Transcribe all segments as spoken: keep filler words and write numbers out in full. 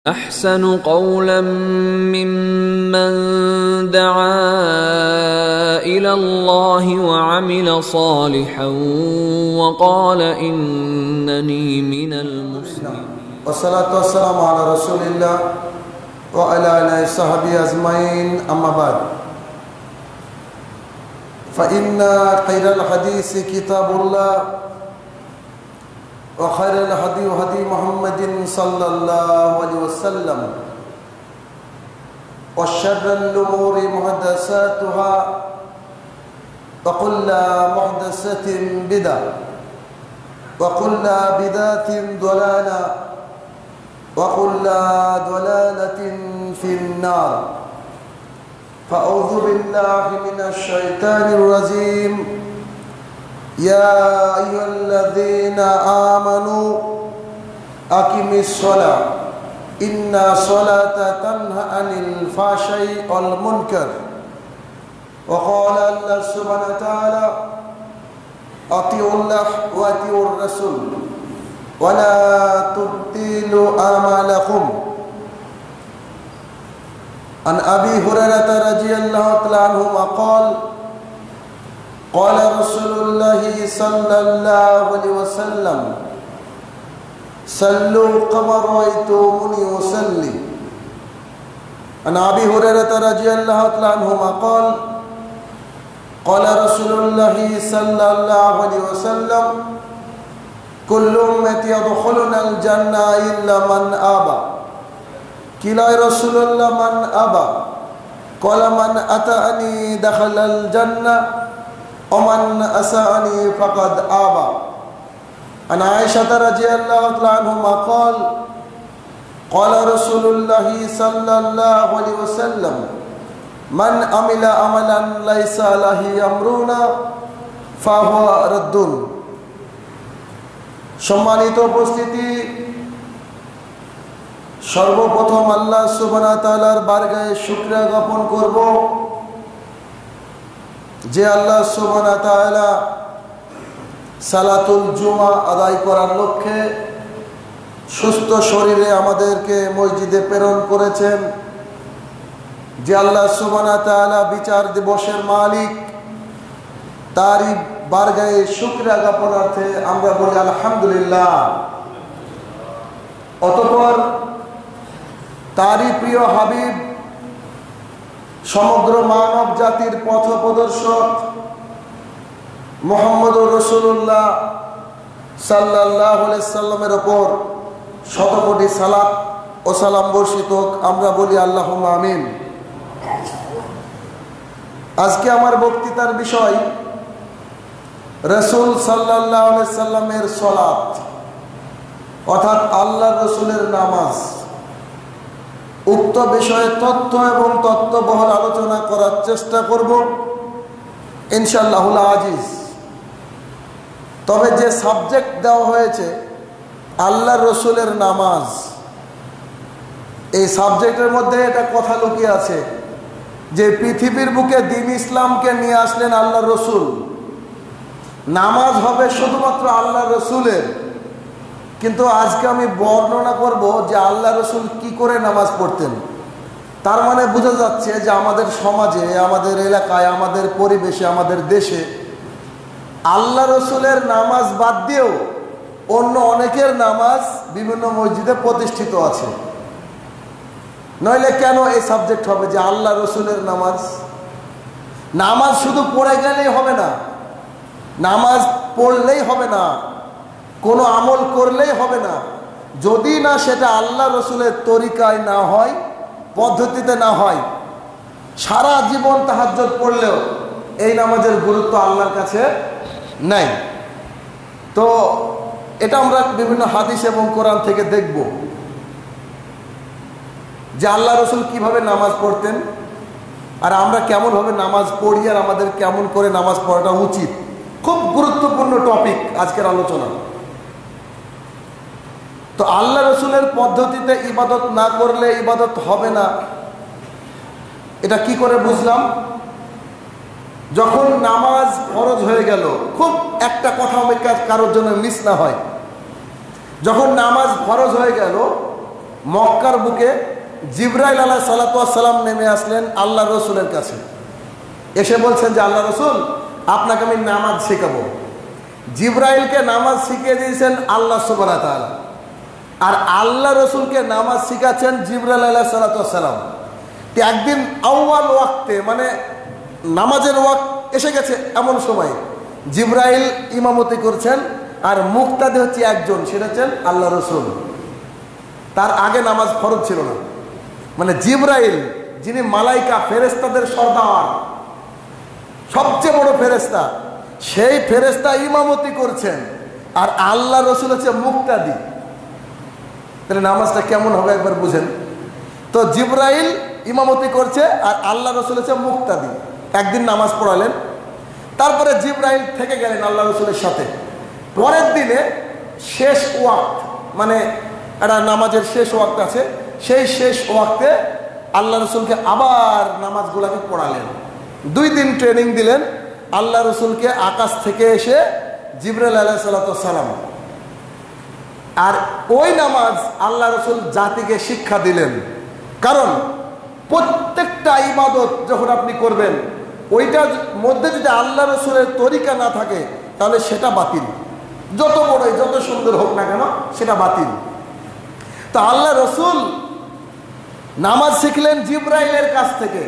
أحسن قولا ممن دعا إلى الله وعمل صالحا وقال إنني من المسلمين. والصلاة والسلام على رسول الله وعلى آله وصحبه أجمعين. أما بعد، فإن خير الحديث كتاب الله وخير الهدي هدي محمد صلى الله عليه وسلم وشر الأمور محدثاتها وكل محدثة بدعة وكل بدعة ضلالة وكل ضلالة في النار. فأعوذ بالله من الشيطان الرجيم. يا أيها الذين آمنوا أقيموا الصلاة إن الصلاة تنهى عن الفحشاء والمنكر. وقال الله سبحانه وتعالى أطيعوا الله وأطيعوا الرسول ولا تبطلوا أعمالكم. عن أبي هريرة رضي الله تعالى عنه قال قال رسول الله صلى الله عليه وسلم صلوا كما رأيتموني أصلي. عن أبي هريرة رضي الله تعالى عنه قال قال رسول الله صلى الله عليه وسلم كل أمتي يدخلون الجنة إلا من أبى. قيل يا رسول الله من أبى؟ قال من أطاعني دخل الجنة ومن أساءني فقد أبى. عن عائشة رضي الله عنها قال قال رسول الله صلى الله عليه وسلم من عمل عملا ليس عليه أمرنا فهو رد. সম্মানিত উপস্থিতি, সর্বপ্রথম আল্লাহ সুবহানাহু ওয়া তাআলার বারগাহে শুকরিয়া জ্ঞাপন করব যে আল্লাহ সুবহানাহু ওয়া তাআলা সালাতুল জুমা আদায় করার লক্ষ্যে সুস্থ শরীরে আমাদেরকে মসজিদে প্রেরণ করেছেন। যে আল্লাহ সুবহানাহু ওয়া তাআলা বিচার দিবসের মালিক, তারই বারগাহে শুকরিয়া জ্ঞাপনার্থে আমরা বলি আলহামদুলিল্লাহ। অতঃপর তারই প্রিয় হাবিব, সমগ্র মানব জাতির পথ প্রদর্শক মুহাম্মদুর রাসূলুল্লাহ সাল্লাল্লাহু আলাইহি সাল্লামের ওপর শতকোটি সালাত ও সালাম বর্ষিত হোক। আমরা বলি আল্লাহুম্মা আমিন। আজকে আমার বক্তৃতার বিষয় রাসূল সাল্লাল্লাহু আলাইহি সাল্লামের সালাত, অর্থাৎ আল্লাহর রাসূলের নামাজ। উক্ত বিষয়ে তথ্য এবং তত্ত্ববহুল আলোচনা করার চেষ্টা করব ইনশাআল্লাহুল আজিজ। তবে যে সাবজেক্ট দেওয়া হয়েছে আল্লাহর রাসূলের নামাজ, এই সাবজেক্টের মধ্যে এটা কথা লুকিয়ে আছে যে পৃথিবীর বুকে দ্বীন ইসলামকে নিয়ে আসলেন আল্লাহর রাসূল। নামাজ হবে শুধুমাত্র আল্লাহর রাসূলের, কিন্তু আজকে আমি বর্ণনা করব যে আল্লাহ রাসূল কি করে নামাজ পড়তেন। তার মানে বোঝা যাচ্ছে যে আমাদের সমাজে, আমাদের এলাকায়, আমাদের পরিবেশে, আমাদের দেশে আল্লাহ রাসূলের নামাজ বাদ দিয়েও অন্য অনেকের নামাজ বিভিন্ন মসজিদে প্রতিষ্ঠিত আছে। নইলে কেন এই সাবজেক্ট হবে যে আল্লাহ রাসূলের নামাজ? নামাজ শুধু পড়ে গেলেই হবে না, নামাজ পড়লেই হবে না, কোনো আমল করলেই হবে না, যদি না সেটা আল্লাহ রাসূলের তরিকায় না হয়, পদ্ধতিতে না হয়। সারা জীবন তাহাজ্জুদ পড়লেও এই নামাজের গুরুত্ব আল্লাহর কাছে নাই। তো এটা আমরা বিভিন্ন হাদিস এবং কোরআন থেকে দেখব যে আল্লাহ রাসূল কিভাবে নামাজ পড়তেন, আর আমরা কেমনভাবে নামাজ পড়ি, আর আমাদের কেমন করে নামাজ পড়াটা উচিত। খুব গুরুত্বপূর্ণ টপিক আজকের আলোচনা। তো আল্লাহ রাসূলের পদ্ধতিতে ইবাদত না করলে ইবাদত হবে না, এটা কি করে বুঝলাম? যখন নামাজ ফরজ হয়ে গেল, খুব একটা কথা আমি কারোর জন্য মিস না হয়, যখন নামাজ ফরজ হয়ে গেল মক্কার বুকে জিবরাইল আলাইহিস সালাতু ওয়াস সালাম নেমে আসলেন আল্লাহ রসুলের কাছে, এসে বলছেন যে আল্লাহ রসুল আপনাকে আমি নামাজ শেখাবো। জিবরাইলকে নামাজ শিখিয়ে দিয়েছেন আল্লাহ সুবহানাহু ওয়া তাআলা, আর আল্লাহ রসুলকে নামাজ শিখাচ্ছেন জিবরাইল আলাইহিস সালাতু ওয়াস সালাম। একদিন আউয়াল ওয়াক্তে, মানে নামাজের ওয়াক্ত এসে গেছে, এমন সময় জিবরাইল ইমামতি করছেন, আর মুক্তাদি হচ্ছে একজন, সেটা হচ্ছেন আল্লাহ রসুল। তার আগে নামাজ ফরজ ছিল না। মানে জিবরাইল, যিনি মালাইকা ফেরেশতাদের সর্দার, সবচেয়ে বড় ফেরেশতা, সেই ফেরেশতা ইমামতি করছেন, আর আল্লাহ রসুল হচ্ছে মুক্তাদি। তাহলে নামাজটা কেমন হবে একবার বুঝেন তো। জিবরাইল ইমামতি করছে আর আল্লাহ রসুল হচ্ছে মুক্তাদি। একদিন নামাজ পড়ালেন, তারপরে জিবরাইল থেকে গেলেন আল্লাহ রসুলের সাথে। পরের দিনে শেষ ওয়াক্ত, মানে একটা নামাজের শেষ ওয়াক্ত আছে, সেই শেষ ওয়াক্তে আল্লাহ রসুলকে আবার নামাজগুলোকে পড়ালেন। দুই দিন ট্রেনিং দিলেন আল্লাহ রসুলকে আকাশ থেকে এসে জিবরাইল আলাইহিস সালাতু ওয়াস সালাম। আর ওই নামাজ আল্লাহ রসুল জাতিকে শিক্ষা দিলেন। কারণ প্রত্যেকটা ইবাদত যখন আপনি করবেন, ওইটার মধ্যে যদি আল্লাহ রসুলের তরিকা না থাকে তাহলে সেটা বাতিল। যত বড়ই যত সুন্দর হোক না কেন, সেটা বাতিল। তো আল্লাহ রসুল নামাজ শিখলেন জিবরাইলের কাছ থেকে,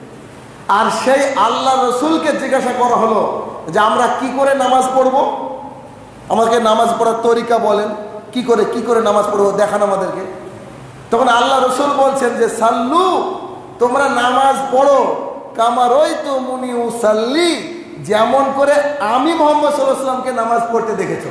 আর সেই আল্লাহ রসুলকে জিজ্ঞাসা করা হলো যে আমরা কি করে নামাজ পড়ব, আমাকে নামাজ পড়ার তরিকা বলেন, কি করে কি করে নামাজ পড়বো দেখান আমাদেরকে। তখন আল্লাহ রসুল বলছেন যে সাল্লু, তোমরা নামাজ পড়ো কামারই তো মুনি উসাল্লি, যেমন করে আমি মুহাম্মদ সাল্লাল্লাহু আলাইহি ওয়াসাল্লামকে নামাজ পড়তে দেখেছো।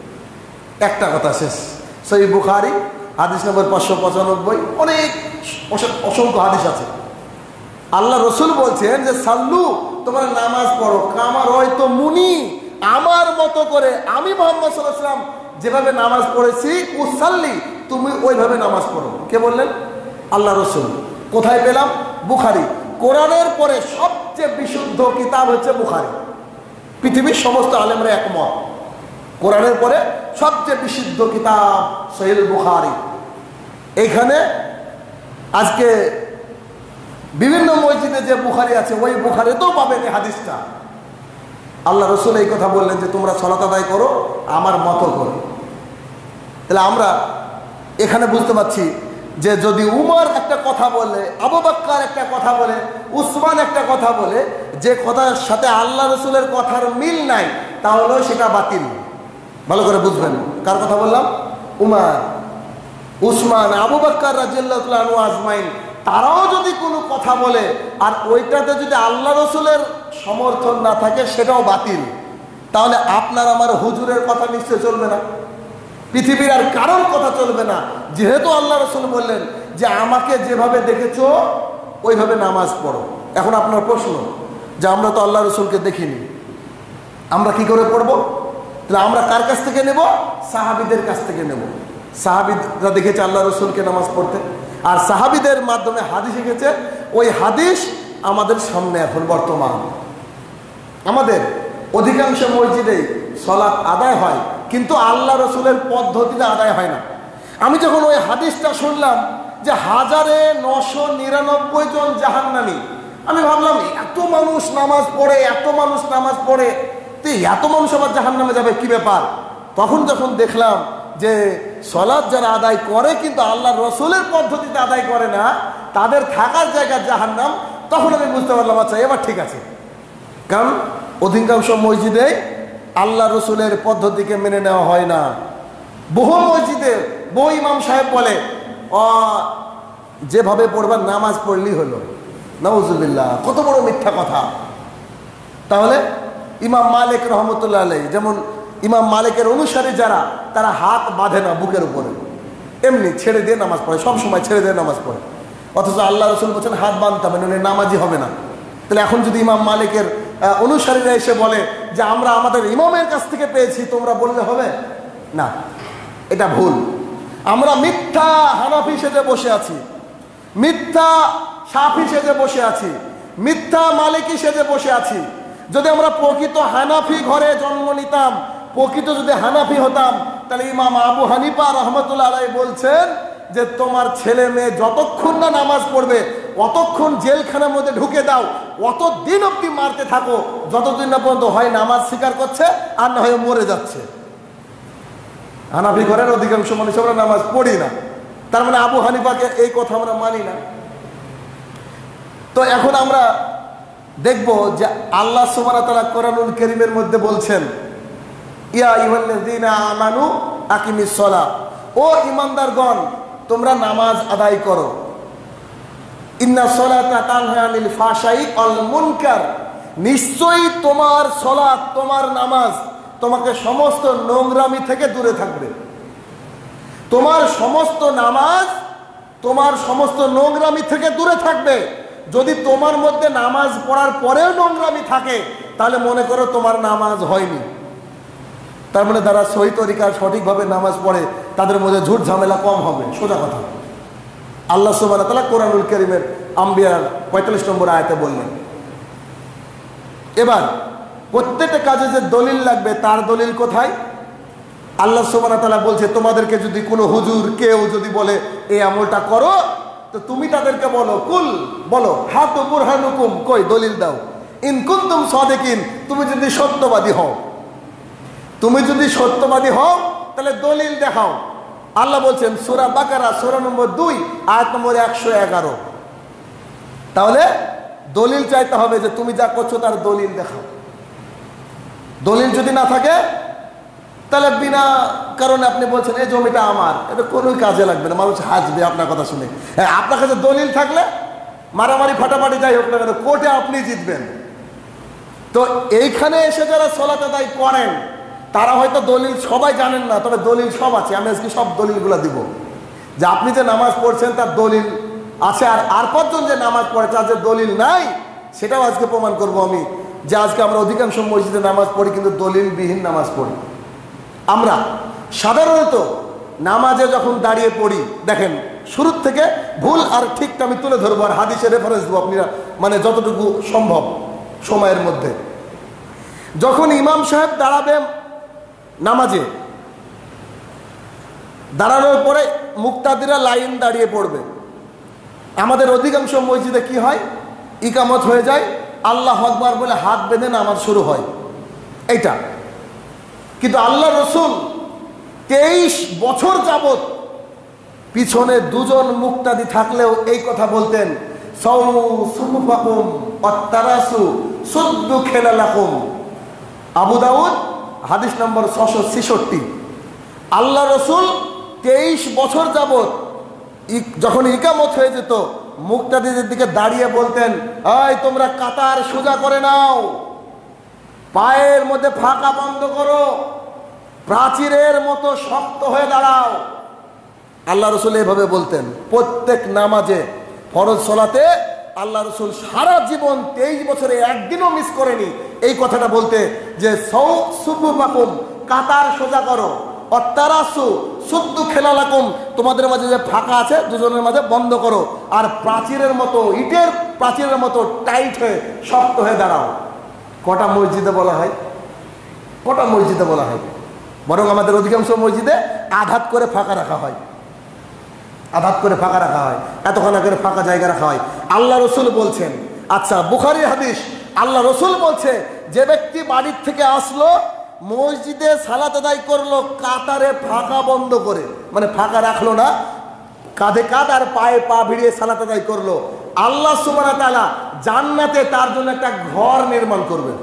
একটা কথা শেষ। সহিহ বুখারী হাদিস নম্বর পাঁচশো পঁচানব্বই, অনেক অসংখ্য হাদিস আছে। আল্লাহ রসুল বলছেন যে সাল্লু, তোমরা নামাজ পড়ো কামারই তো মুনি, আমার মতো করে আমি মুহাম্মদ সাল্লাল্লাহু আলাইহি ওয়াসাল্লাম যেভাবে নামাজ পড়েছি, উসাল্লি, তুমি ওইভাবে নামাজ পড়ো। কে বললেন? আল্লাহ রসুল। কোথায় পেলাম? বুখারী। কোরআনের পরে সবচেয়ে বিশুদ্ধ কিতাব হচ্ছে বুখারী। পৃথিবীর সমস্ত আলেমরা একমত, কোরআনের পরে সবচেয়ে বিশুদ্ধ কিতাব সহিহ বুখারী। এইখানে আজকে বিভিন্ন মসজিদে যে বুখারী আছে, ওই বুখারীতেও পাবেন এই হাদিসটা। আল্লাহ রসুল এই কথা বললেন যে তোমরা সালাত আদায় করো আমার মতো করে। তাহলে আমরা এখানে বুঝতে পারছি যে যদি উমর একটা কথা বলে, আবু বকর একটা কথা বলে, উসমান একটা কথা বলে, যে কথার সাথে আল্লাহ রসুলের কথার মিল নাই, তাহলে সেটা বাতিল। ভালো করে বুঝবেন কার কথা বললাম। উমর, উসমান, আবু বকর রাদিয়াল্লাহু তাআলা আনহু আজমাইন, তারাও যদি কোনো কথা বলে আর ওইটাতে যদি আল্লাহ রসুলের সমর্থন না থাকে, সেটাও বাতিল। তাহলে আপনার আমার হুজুরের কথা নিশ্চয় চলবে না, পৃথিবীর আর কারোর কথা চলবে না। যেহেতু আল্লাহ রসুল বললেন যে আমাকে যেভাবে দেখেছো ওইভাবে নামাজ পড়ো। এখন আপনার প্রশ্ন যে আমরা তো আল্লাহ রসুলকে দেখিনি, আমরা কি করে পড়বো? তাহলে আমরা কার কাছ থেকে নেব? সাহাবীদের কাছ থেকে নেব। সাহাবীরা দেখেছে আল্লাহ রসুলকে নামাজ পড়তে, আর সাহাবীদের মাধ্যমে হাদিস শিখেছে। ওই হাদিস আমাদের সামনে এখন বর্তমান। আমাদের অধিকাংশ মসজিদেই সালাত আদায় হয়, কিন্তু আল্লাহ রসুলের পদ্ধতিতে আদায় হয় না। আমি যখন ওই হাদিসটা শুনলাম যে হাজারে নশো নিরানব্বই জন জাহান্নামী, আমি ভাবলাম এত মানুষ নামাজ পড়ে, এত মানুষ নামাজ পড়ে, তো এত মানুষ আবার জাহান্নামে যাবে, কি ব্যাপার? তখন যখন দেখলাম যে সালাত যারা আদায় করে কিন্তু আল্লাহ রসুলের পদ্ধতিতে আদায় করে না, তাদের থাকার জায়গা জাহান্নাম, তখন আমি বুঝতে পারলাম আচ্ছা এবার ঠিক আছে। কারণ অধিকাংশ মসজিদে আল্লাহ রসুলের পদ্ধতিকে মেনে নেওয়া হয় না। বহু মসজিদে বহু ইমাম সাহেব বলে ও যেভাবে পড়বার নামাজ পড়লেই হলো। নাউজুবিল্লাহ, কত বড় মিথ্যা কথা। তাহলে ইমাম মালিক রহমতুল্লাহ আলাইহি, যেমন ইমাম মালিকের অনুসারী যারা, তারা হাত বাঁধে না বুকের উপরে, এমনি ছেড়ে দিয়ে নামাজ পড়ে, সব সময় ছেড়ে দিয়ে নামাজ পড়ে। অথচ আল্লাহ রসুল বলছেন হাত বাঁধতে হবে, নইলে নামাজই হবে না। তাহলে এখন যদি ইমাম মালিকের অনুসারীরা এসে বলে যে আমরা আমাদের ইমামের কাছ থেকে পেয়েছি, তোমরা বললে হবে না, এটা ভুল। আমরা মিথ্যা হানাফি সেজে বসে আছি, মিথ্যা শাফি সেজে বসে আছি, মিথ্যা মালিকি সেজে বসে আছি। যদি আমরা প্রকৃত হানাফি ঘরে জন্ম নিতাম, প্রকৃত যদি হানাফি হতাম, তাহলে ইমাম আবু হানিফা রহমতুল্লাহ আলাইহি বলছেন যে তোমার ছেলে মেয়ে যতক্ষণ না নামাজ পড়বে অতক্ষণ জেলখানার মধ্যে ঢুকে দাও, অতদিন অব্দি মারতে থাকো যতদিন না পর্যন্ত হয় নামাজ স্বীকার করছে আর না হয় মরে যাচ্ছে। হানাফি ঘরের অধিকাংশ মানুষ আমরা নামাজ পড়ি না, তার মানে আবু হানিফাকে এই কথা আমরা মানি না। তো এখন আমরা দেখব যে আল্লাহ সুবহানাহু ওয়া তাআলা কোরআনুল কারীমের মধ্যে বলছেন, ইয়া আইয়ুহাল্লাযীনা আমানু আকিমিস সালাহ, ও ঈমানদারগণ তোমরা নামাজ আদায় করো। ইন্নাস সালাতা তানহা আনিল ফাহশাই ওয়াল মুনকার, নিশ্চয়ই তোমার সালাত তোমার নামাজ তোমাকে সমস্ত নোংরামি থেকে দূরে থাকবে। তোমার সমস্ত নামাজ তোমার সমস্ত নোংরামি থেকে দূরে থাকবে। যদি তোমার মধ্যে নামাজ পড়ার পরেও নোংরামি থাকে তাহলে মনে করো তোমার নামাজ হয়নি। তার মানে যারা সহি তরিকার সঠিকভাবে নামাজ পড়ে তাদের মধ্যে ঝুট ঝামেলা কম হবে, সোজা কথা। আল্লাহ সুবহানাহু ওয়া তাআলা কোরআনুল কারীমের আম্বিয়ার পঁয়তাল্লিশ নম্বর আয়াতে বললেন। এবার প্রত্যেকটা কাজে যে দলিল লাগবে তার দলিল কোথায়? আল্লাহ সুবহানাহু ওয়া তাআলা বলছে, তোমাদেরকে যদি কোনো হুজুর কেউ যদি বলে এই আমলটা করো, তো তুমি তাদেরকে বলো, কুল বলো, হাতু বুরহানুকুম, কই দলিল দাও, ইন কুনতুম সাদিকিন, তুমি যদি সত্যবাদী হও, তুমি যদি সত্যবাদী হও তাহলে দলিল দেখাও। আল্লাহ বলছেন সূরা বাকারা সূরা নম্বর দুই আয়াত নম্বর একশো এগারো। তাহলে দলিল চাইতে হবে যে তুমি যা করছো তার দলিল দেখাও। দলিল যদি না থাকে তাহলে বিনা কারণে আপনি বলছেন এই জমিটা আমার, এটা কোনো কাজে লাগবে না, মানুষ হাসবে আপনার কথা শুনে। হ্যাঁ, আপনার কাছে দলিল থাকলে মারামারি ফাটাফাটি যাই হোক না কেন কোর্টে আপনি জিতবেন। তো এইখানে এসে যারা সালাত আদায় করেন তারা হয়তো দলিল সবাই জানেন না, তবে দলিল সব আছে। আমি আজকে সব দলিলগুলো দিব যে আপনি যে নামাজ পড়ছেন তার দলিল আছে, আর আর পাঁচজন যে নামাজ পড়ে তার যে দলিল নাই সেটাও আজকে প্রমাণ করব আমি, যে আজকে আমরা অধিকাংশ মসজিদে নামাজ পড়ি কিন্তু দলিলবিহীন নামাজ পড়ি। আমরা সাধারণত নামাজে যখন দাঁড়িয়ে পড়ি, দেখেন শুরুর থেকে ভুল আর ঠিকটা আমি তুলে ধরবো আর হাদিসের রেফারেন্স দেবো আপনারা মানে যতটুকু সম্ভব সময়ের মধ্যে। যখন ইমাম সাহেব দাঁড়াবে নামাজে, দাঁড়ানোর পরে মুক্তাদিরা লাইন দাঁড়িয়ে পড়বে। আমাদের অধিকাংশ মসজিদে কি হয়, ইকামত হয়ে যায়, আল্লাহু আকবার বলে হাত বেঁধে নামাজ শুরু হয় এইটা। কিন্তু আল্লাহ রসুল তেইশ বছর যাবত পিছনে দুজন মুক্তাদি থাকলেও এই কথা বলতেন, সাউ সুফুফাকুম ওয়াত্তারাসু সুদ্দু খেলালাকুম। আবু দাউদ হাদিস নম্বর ছশো ছেষট্টি। আল্লাহ রসুল তেইশ বছর যাবত যখন ইকামত হয়ে যেত মুক্তাদিদের দিকে দাঁড়িয়ে বলতেন, এই তোমরা কাতার সোজা করে নাও, পায়ের মধ্যে ফাঁকা বন্ধ করো, প্রাচীরের মতো শক্ত হয়ে দাঁড়াও। আল্লাহ রসুল এভাবে বলতেন প্রত্যেক নামাজে। ফরজ সালাতে আল্লাহ রসুল সারা জীবন তেইশ বছরে একদিনও মিস করেনি এই কথাটা বলতে, যে সৌ সুফুফাকুম, কাতার সোজা করো, অত্তারাসু সুদ্দু খেলালাকুম, তোমাদের মাঝে যে ফাঁকা আছে দুজনের মাঝে বন্ধ করো, আর প্রাচীরের মতো ইটের প্রাচীরের মতো টাইট হয়ে শক্ত হয়ে দাঁড়াও। কটা মসজিদে বলা হয়, কটা মসজিদে বলা হয়, বরং আমাদের অধিকাংশ মসজিদে আধাত করে ফাঁকা রাখা হয়, আধাত করে ফাঁকা রাখা হয়, এতখানা করে ফাঁকা জায়গা রাখা হয়। আল্লাহ রসুল বলছেন, আচ্ছা বুখারীর হাদিস, আল্লাহ রসুল বলছে যে ব্যক্তি বাড়ির থেকে আসলো মসজিদে সালাত আদায় করলো কাতারে ফাঁকা বন্ধ করে, মানে ফাঁকা রাখলো না, কাঁধে কাঁধ আর পায়ে পা ভিড়িয়ে সালাত আদায় করলো, আল্লাহ সুবহানাহু ওয়া তাআলা জান্নাতে তার জন্য একটা ঘর নির্মাণ করবেন।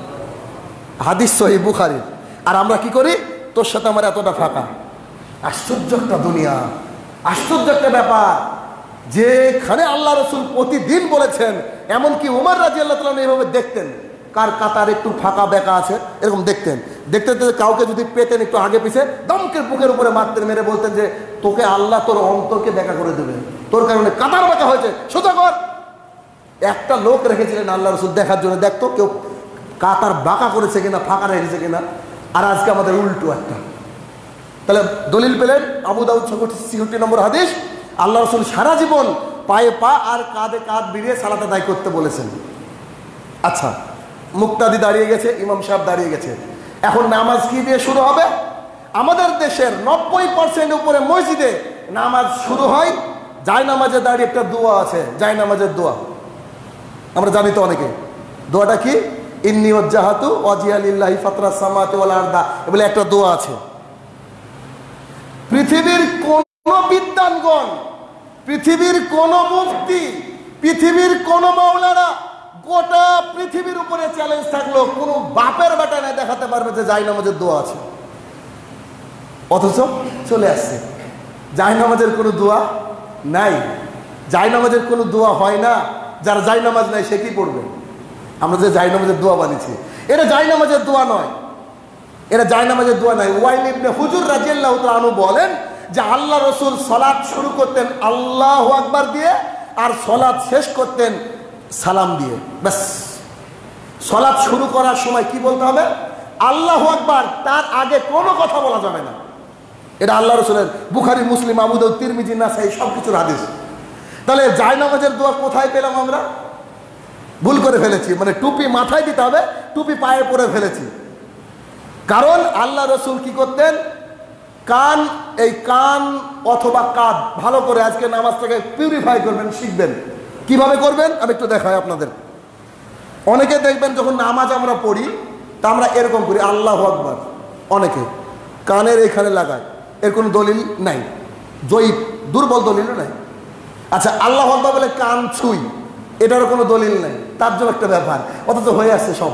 হাদিস সহিহ বুখারী। আর আমরা কি করি, তোর সাথে আমার এতটা ফাঁকা। আশ্চর্য একটা দুনিয়া, আশ্চর্য একটা ব্যাপার, যেখানে আল্লাহ রসুল প্রতিদিন বলেছেন, এমনকি উমর রাদিয়াল্লাহু তাআলা এইভাবে দেখতেন, কার কাতার একটু ফাঁকা বেঁকা আছে এরকম দেখতেন, দেখতে দেখতে কাউকে যদি পেতেন একটু আগে পিছে দমকের বুকের উপরে মারতেন, মেরে বলতেন যে তোকে আল্লাহ তোর অন্তরকে বেঁকা করে দেবে, তোর কারণে কাতার বেঁকা হয়েছে, সোজা কর। একটা লোক রেখেছিলেন আল্লাহ রসুল দেখার জন্য, দেখতো কেউ কাতার বাঁকা করেছে কিনা, ফাঁকা রেখেছে কিনা। আর আজকে আমাদের উল্টো একটা। তাহলে দলিল পেলেন আবু দাউদ ছেষট্টি নম্বর হাদিস, আল্লাহ রসুল সারা জীবন পায়ে পা আর কাঁধে কাঁধ ভিড়িয়ে সালাত আদায় করতে বলেছেন। আচ্ছা, মুক্তাদি দাঁড়িয়ে গেছে, ইমাম সাহেব দাঁড়িয়ে গেছে, এখন নামাজ কি দিয়ে শুরু হবে? আমাদের দেশের নব্বই পার্সেন্ট উপরে মসজিদে নামাজ শুরু হয়, জায় নামাজে দাঁড়িয়ে একটা দোয়া আছে, জায় নামাজের দোয়া আমরা জানি তো অনেকে। দোয়াটা কি? ইন্নী ওয়াজ্জাহাতু ওয়াজহিয়া লিল্লাহি ফাতরাস সামাওয়াতি ওয়াল আরদা বলে একটা দোয়া আছে। পৃথিবীর কোন বিদ্বানগণ, পৃথিবীর কোন মুফতি, পৃথিবীর কোন মাওলানা, গোটা পৃথিবীর উপরে চ্যালেঞ্জ থাকলো, কোনো বাপের বেটা না দেখাতে পারবে যে জায় নামাজের দোয়া আছে। অথচ চলে আসছে জায় নামাজের কোনো দোয়া নাই। জায় নামাজের কোনো দোয়া হয় না, যার জায় নামাজ নাই সে কি পড়বে? আমরা যে জায় নামাজের দোয়া বানিয়েছি, এটা জায় নামাজের দোয়া নয়, এটা জায় নামাজের দোয়া নয়। ওয়াইল ইবনে হুজুর রাদিয়াল্লাহু তাআলা আনহু বলেন যে আল্লাহ রসুল সালাত শুরু করতেন আল্লাহু আকবার দিয়ে, আর সালাত শেষ করতেন সালাম দিয়ে। ব্যাস, সালাত শুরু করার সময় কি বলতে হবে? আল্লাহু আকবার, তার আগে কোনো কথা বলা যাবে না। এটা আল্লাহ রসুলের বুখারী, মুসলিম, আবু দাউদ, তিরমিজি, নাসাই সব কিছুর হাদিস। তাহলে জায় নামাজের দোয়া কোথায় পেলাম আমরা? ভুল করে ফেলেছি, মানে টুপি মাথায় দিতে হবে, টুপি পায়ে পরে ফেলেছি। কারণ আল্লাহ রসুল কি করতেন? কান, এই কান অথবা কাঁধ ভালো করে আজকে নামাজটাকে পিউরিফাই করবেন, শিখবেন। কিভাবে করবেন আমি একটু দেখাই আপনাদের। অনেকে দেখবেন যখন নামাজ আমরা পড়ি তা আমরা এরকম করি আল্লাহু আকবার, অনেকে কানের এখানে লাগায়, এর কোনো দলিল নাই, জয়ীফ দুর্বল দলিলও নাই। আচ্ছা, আল্লাহু আকবার বলে কান ছুঁই, এটারও কোনো দলিল নাই, তার জন্য একটা ব্যাপার, অথচ হয়ে আসছে সব।